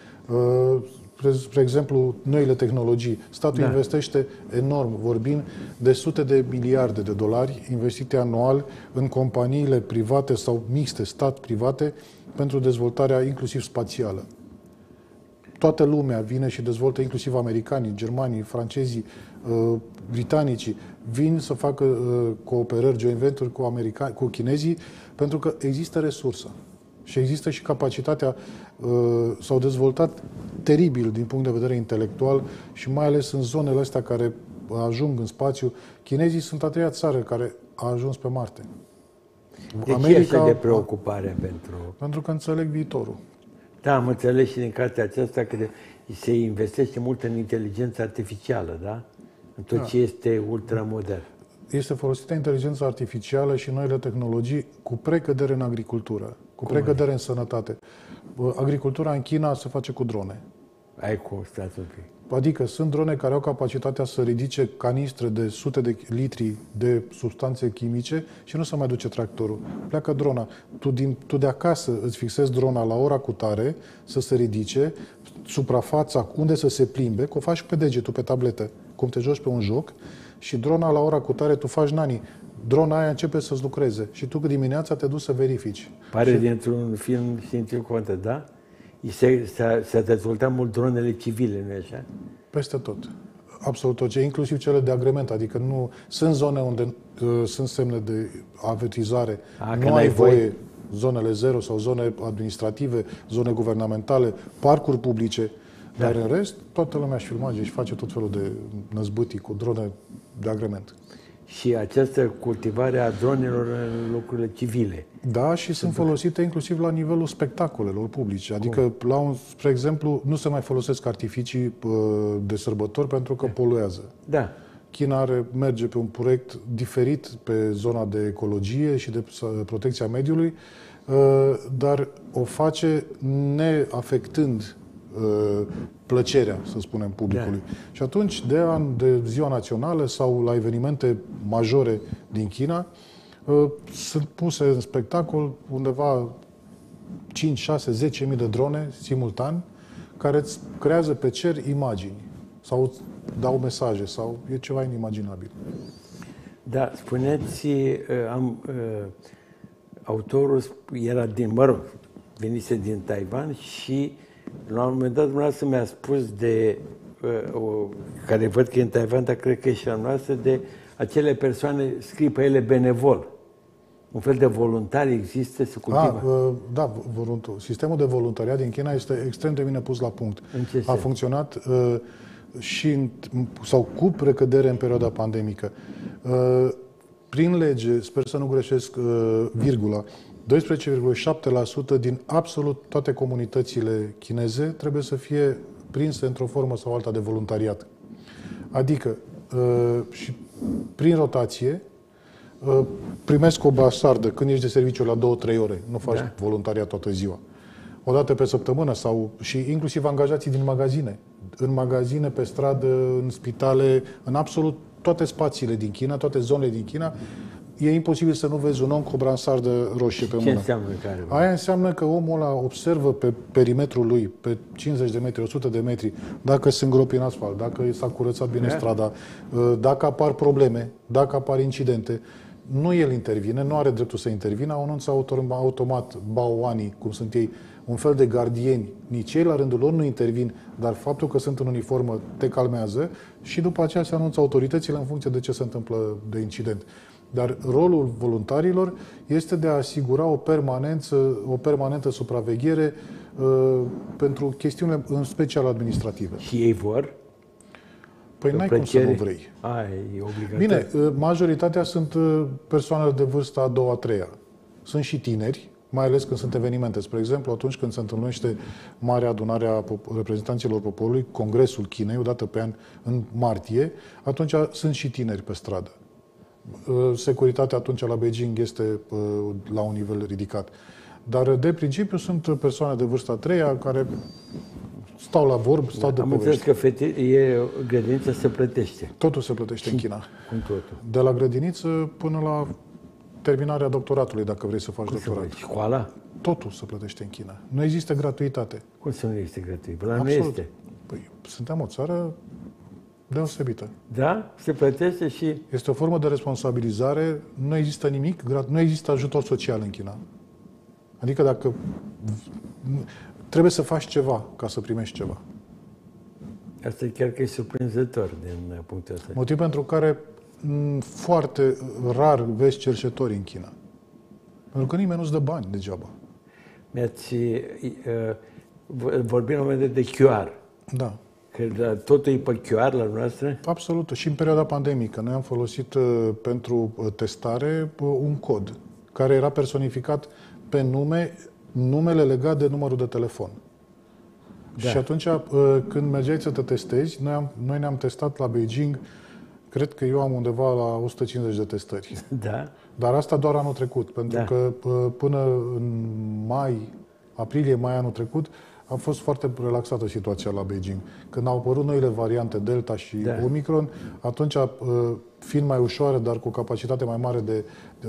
Spre exemplu, noile tehnologii. Statul investește enorm. Vorbim de sute de miliarde de dolari investite anual în companiile private sau mixte, stat-private, pentru dezvoltarea inclusiv spațială. Toată lumea vine și dezvoltă, inclusiv americanii, germanii, francezii, britanicii, vin să facă cooperări, joint venture cu chinezii, pentru că există resursă. Și există și capacitatea, s-au dezvoltat teribil din punct de vedere intelectual și mai ales în zonele astea care ajung în spațiu. Chinezii sunt a treia țară care a ajuns pe Marte. De ce e așa de preocupare pentru... Pentru că înțeleg viitorul. Da, am înțeles și din cartea aceasta că se investește mult în inteligența artificială, da? În tot ce este ultramodern. Este folosită inteligența artificială și noile tehnologii cu precădere în agricultură, cu precădere în sănătate. Agricultura în China se face cu drone. Stați un pic. Adică sunt drone care au capacitatea să ridice canistre de sute de litri de substanțe chimice și nu se mai duce tractorul. Pleacă drona. Tu de acasă îți fixezi drona la ora cutare să se ridice, suprafața unde să se plimbe, că o faci pe degetul, pe tabletă, cum te joci pe un joc, și drona la ora cutare tu faci nani. Drona aia începe să-ți lucreze și tu dimineața te duci să verifici. Pare dintr-un film științific, da? S-a dezvoltat mult dronele civile, nu-i așa? Peste tot. Absolut tot. Inclusiv cele de agrement. Adică nu sunt zone unde sunt semne de avertizare. Nu ai voie, zonele zero sau zone administrative, zone guvernamentale, parcuri publice. Dar în rest, toată lumea își filmează și face tot felul de năzbâtii cu drone de agrement. Și această cultivare a dronelor în locurile civile. Da, și sunt folosite inclusiv la nivelul spectacolelor publice. Adică, spre exemplu, nu se mai folosesc artificii de sărbători pentru că poluează. Da. China merge pe un proiect diferit pe zona de ecologie și de protecția mediului, dar o face neafectând plăcerea, să spunem, publicului. Da. Și atunci, de Ziua Națională sau la evenimente majore din China, sunt puse în spectacol undeva 5, 6, 10.000 de drone simultan care îți creează pe cer imagini sau îți dau mesaje sau e ceva inimaginabil. Da, spuneți, autorul era venise din Taiwan și la un moment dat dumneavoastră mi-a spus care văd că e în Taiwan, dar cred că e și la noastră, de acele persoane, scrie pe ele benevol. Un fel de voluntari există, se cultivă? Da, sistemul de voluntariat din China este extrem de bine pus la punct. A funcționat sau cu precădere în perioada pandemică. Prin lege, sper să nu greșesc virgula, 12,7% din absolut toate comunitățile chineze trebuie să fie prinse într-o formă sau alta de voluntariat. Adică, și prin rotație, primesc o basardă când ești de serviciu la 2-3 ore. Nu faci voluntariat toată ziua. O dată pe săptămână și inclusiv angajații din magazine. În magazine, pe stradă, în spitale, în absolut toate spațiile din China, toate zonele din China, e imposibil să nu vezi un om cu o bransardă roșie pe mână. Ce înseamnă care? Aia înseamnă că omul ăla observă pe perimetrul lui, pe 50 de metri, 100 de metri, dacă sunt gropi în asfalt, dacă s-a curățat bine strada, dacă apar probleme, dacă apar incidente. Nu el intervine, nu are dreptul să intervină, anunță automat baoanii, cum sunt ei, un fel de gardieni. Nici ei la rândul lor nu intervin, dar faptul că sunt în uniformă te calmează și după aceea se anunță autoritățile în funcție de ce se întâmplă de incident. Dar rolul voluntarilor este de a asigura o permanentă supraveghere pentru chestiunile în special administrative. Și ei vor? Păi n-ai cum să nu vrei. E obligatoriu. Bine, majoritatea sunt persoane de vârstă a doua, a treia. Sunt și tineri, mai ales când sunt evenimente. Spre exemplu, atunci când se întâlnește Marea Adunare a Reprezentanților Poporului, Congresul Chinei, o dată pe an, în martie, atunci sunt și tineri pe stradă. Securitatea atunci la Beijing este la un nivel ridicat. Dar de principiu sunt persoane de vârsta a treia care stau la vorb, stau de Am povești. înțeles că grădinița se plătește. Totul se plătește în China. Cum totul? De la grădiniță până la terminarea doctoratului, dacă vrei să faci doctorat. Școala? Totul se plătește în China. Nu există gratuitate. Cum să nu este gratuit? La nu Absolut. este. Păi, suntem o țară deosebită. Da? Se plătește și... Este o formă de responsabilizare. Nu există nimic, nu există ajutor social în China. Adică dacă trebuie să faci ceva ca să primești ceva. Asta chiar că e surprinzător din punctul ăsta. Motiv pentru care foarte rar vezi cercetători în China. Pentru că nimeni nu-ți dă bani degeaba. Mi-ați vorbit la un moment dat de QR. Da. Că totul e pe QR la noastră? Absolut. Și în perioada pandemică. Noi am folosit pentru testare un cod care era personificat pe numele legat de numărul de telefon. Da. Și atunci, când mergeai să te testezi, noi ne-am testat la Beijing, cred că eu am undeva la 150 de testări. Da. Dar asta doar anul trecut, pentru că până în aprilie-mai anul trecut, a fost foarte relaxată situația la Beijing. Când au apărut noile variante Delta și Omicron, atunci, fiind mai ușoară, dar cu capacitate mai mare de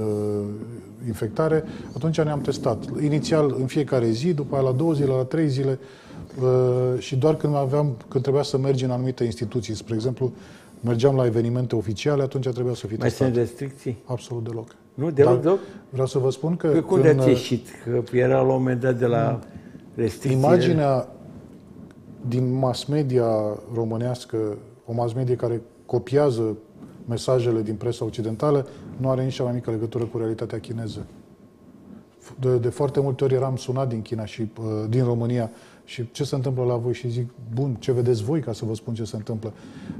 infectare, atunci ne-am testat. Inițial în fiecare zi, după aia la 2 zile, la 3 zile, și doar când trebuia să mergi în anumite instituții, spre exemplu, mergeam la evenimente oficiale, atunci trebuia să fii testat. Mai sunt restricții? Absolut deloc. Nu, deloc? Vreau să vă spun că... Cum de-ați ieșit? Că era la un moment dat de la restricții... Imaginea din mass media românească, o mass media care copiază mesajele din presa occidentală, nu are nici cea mai mică legătură cu realitatea chineză. De foarte multe ori eram sunat din China și din România și ce se întâmplă la voi și zic, bun, ce vedeți voi ca să vă spun ce se întâmplă.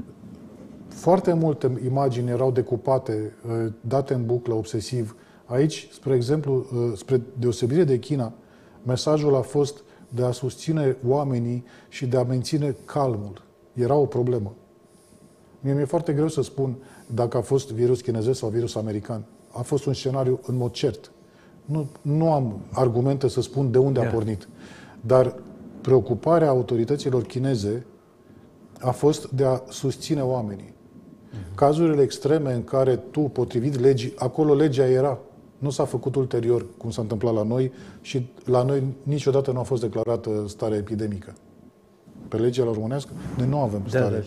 Foarte multe imagini erau decupate, date în buclă, obsesiv. Aici, spre exemplu, spre deosebire de China, mesajul a fost de a susține oamenii și de a menține calmul. Era o problemă. Mie mi-e foarte greu să spun dacă a fost virus chinezesc sau virus american. A fost un scenariu în mod cert. Nu am argumente să spun de unde a pornit. Dar preocuparea autorităților chineze a fost de a susține oamenii. Cazurile extreme în care tu, potrivit legii, acolo legea era, nu s-a făcut ulterior, cum s-a întâmplat la noi, și la noi niciodată nu a fost declarată stare epidemică. Pe legea românească, noi nu avem stare.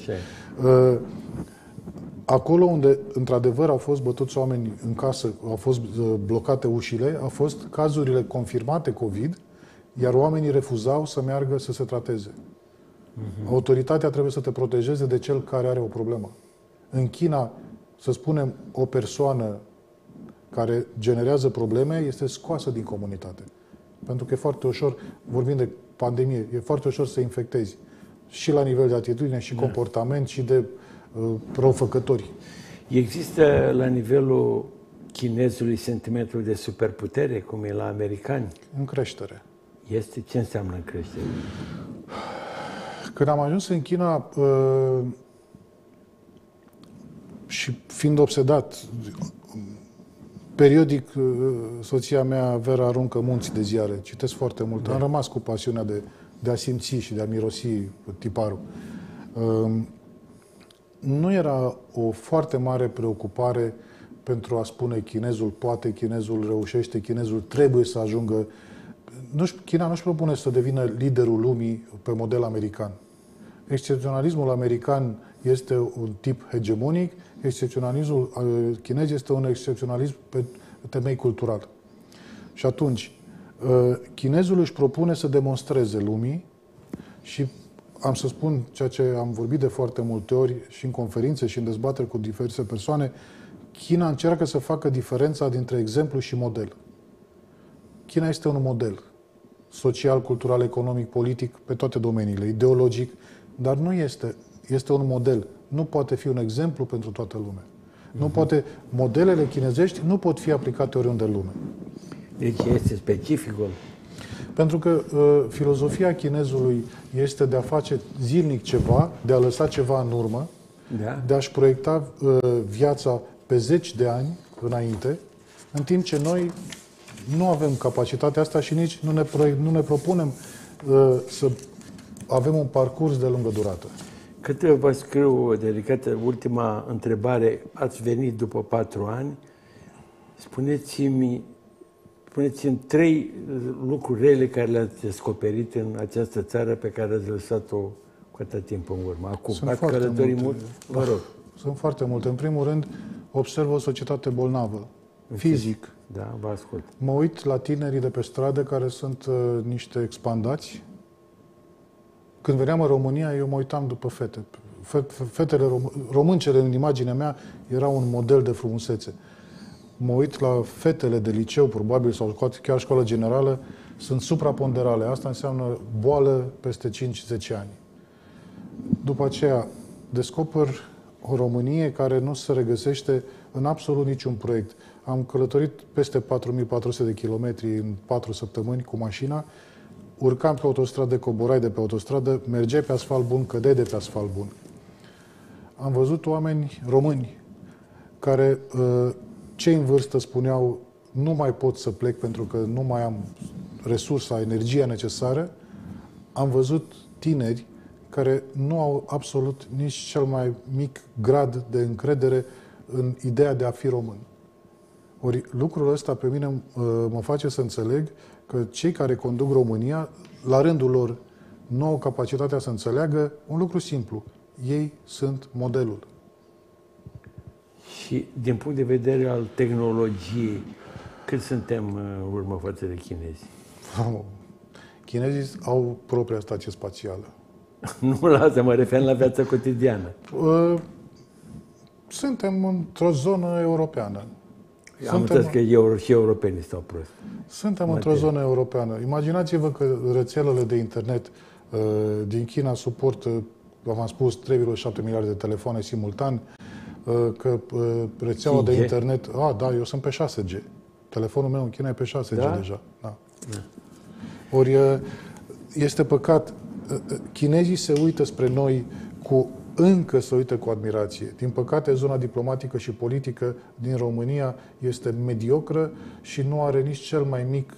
Acolo unde, într-adevăr, au fost bătuți oameni în casă, au fost blocate ușile, au fost cazurile confirmate COVID, iar oamenii refuzau să meargă să se trateze. Autoritatea trebuie să te protejeze de cel care are o problemă. În China, să spunem, o persoană care generează probleme este scoasă din comunitate. Pentru că e foarte ușor, vorbim de pandemie, e foarte ușor să infectezi. Și la nivel de atitudine, și comportament, și de răufăcători. Există la nivelul chinezului sentimentul de superputere, cum e la americani? În creștere. Este? Ce înseamnă în creștere? Când am ajuns în China, și fiind obsedat, periodic soția mea, Vera, aruncă munți de ziare. Citesc foarte mult. Am rămas cu pasiunea de a simți și de a mirosi tiparul. Nu era o foarte mare preocupare pentru a spune chinezul poate, chinezul reușește, chinezul trebuie să ajungă. China nu-și propune să devină liderul lumii pe model american. Excepționalismul american este un tip hegemonic, excepționalismul chinez este un excepționalism pe temei cultural. Și atunci, chinezul își propune să demonstreze lumii și am să spun ceea ce am vorbit de foarte multe ori și în conferințe și în dezbateri cu diverse persoane, China încearcă să facă diferența dintre exemplu și model. China este un model social, cultural, economic, politic, pe toate domeniile, ideologic, dar nu este. Este un model. Nu poate fi un exemplu pentru toată lumea. Nu poate, modelele chinezești nu pot fi aplicate oriunde în lume. Deci este specificul. Pentru că filozofia chinezului este de a face zilnic ceva, de a lăsa ceva în urmă, de a-și proiecta viața pe 10 de ani înainte, în timp ce noi nu avem capacitatea asta și nici nu ne propunem să avem un parcurs de lungă durată. Cât vă scriu dedicată ultima întrebare, ați venit după 4 ani, spuneți-mi 3 lucruri rele care le-ați descoperit în această țară pe care ați lăsat-o cu atât timp în urmă. Acum, ați călătorit mult? Vă rog. Sunt foarte multe. În primul rând, observ o societate bolnavă, fizic. Da, vă ascult. Mă uit la tinerii de pe stradă care sunt niște expandați. Când veneam în România, eu mă uitam după fete. Fetele româncele, în imaginea mea, erau un model de frumusețe. Mă uit la fetele de liceu, probabil, sau chiar școală generală, sunt supraponderale. Asta înseamnă boală peste 5-10 ani. După aceea, descoper o Românie care nu se regăsește în absolut niciun proiect. Am călătorit peste 4400 de kilometri în 4 săptămâni cu mașina, urcam pe autostradă, coborai de pe autostradă, mergeai pe asfalt bun, cădeai de pe asfalt bun. Am văzut oameni români care, cei în vârstă spuneau, nu mai pot să plec pentru că nu mai am resursa, energia necesară. Am văzut tineri care nu au absolut nici cel mai mic grad de încredere în ideea de a fi român. Ori lucrul ăsta pe mine mă face să înțeleg că cei care conduc România, la rândul lor, nu au capacitatea să înțeleagă un lucru simplu. Ei sunt modelul. Și din punct de vedere al tehnologiei, cât suntem în urmă față de chinezi? Chinezii au propria stație spațială. Nu la asta, mă refer la viața cotidiană. Suntem într-o zonă europeană. Am înțeles că și europenii stau prost. Suntem într-o zonă europeană. Imaginați-vă că rețelele de internet din China suportă, v-am spus, 3,7 miliarde de telefoane simultan, că rețeaua 5G? De internet... Da, eu sunt pe 6G. Telefonul meu în China e pe 6G deja. Da. Ori este păcat. Chinezii se uită spre noi încă se uită cu admirație. Din păcate, zona diplomatică și politică din România este mediocră și nu are nici cel mai mic,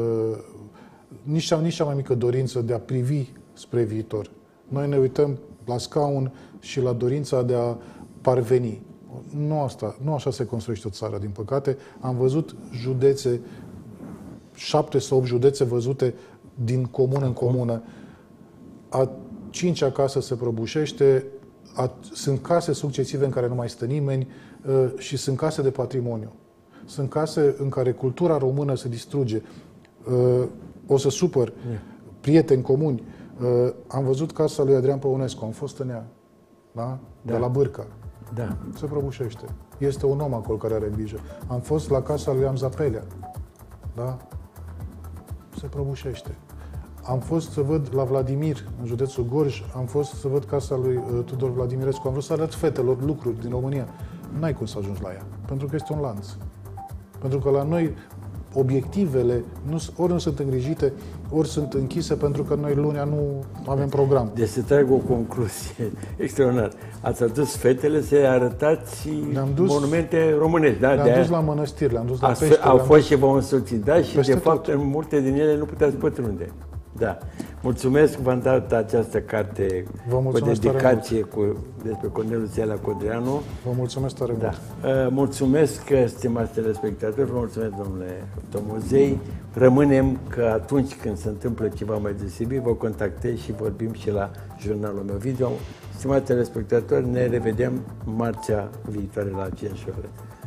nici cea mai mică dorință de a privi spre viitor. Noi ne uităm la scaun și la dorința de a parveni. Nu așa se construiește o țară, din păcate. Am văzut județe, 7 sau 8 județe văzute din comună în comună. A 5-a casă se prăbușește, sunt case succesive în care nu mai stă nimeni și sunt case de patrimoniu. Sunt case în care cultura română se distruge. O să supăr prieteni comuni. Am văzut casa lui Adrian Păunescu, am fost în ea, da? De la Bârca. Da. Se prăbușește. Este un om acolo care are grijă. Am fost la casa lui Amza Pelea. Da? Se prăbușește. Am fost să văd la Vladimir, în județul Gorj, am fost să văd casa lui Tudor Vladimirescu. Am vrut să arăt fetelor lucruri din România. N-ai cum să ajungi la ea, pentru că este un lanț. Pentru că la noi obiectivele ori nu sunt îngrijite, ori sunt închise, pentru că noi lunea nu avem program. Deci să trag o concluzie extraordinară. Ați adus fetele să arătați monumente românești, da? Le-am dus la mănăstiri, le-am dus la pește. Au fost și v-au însoțit, da? Și de fapt în multe din ele nu puteați pătrunde. Da. Mulțumesc că v-am dat această carte cu dedicație despre Corneliu Țelea Codreanu. Vă mulțumesc tare mult. Mulțumesc, stimați telespectatori, vă mulțumesc, domnule Tomozei. Rămânem că atunci când se întâmplă ceva mai deosebit, vă contactez și vorbim și la jurnalul meu video. Stimați telespectatori, ne revedem marțea viitoare la aceeași oră.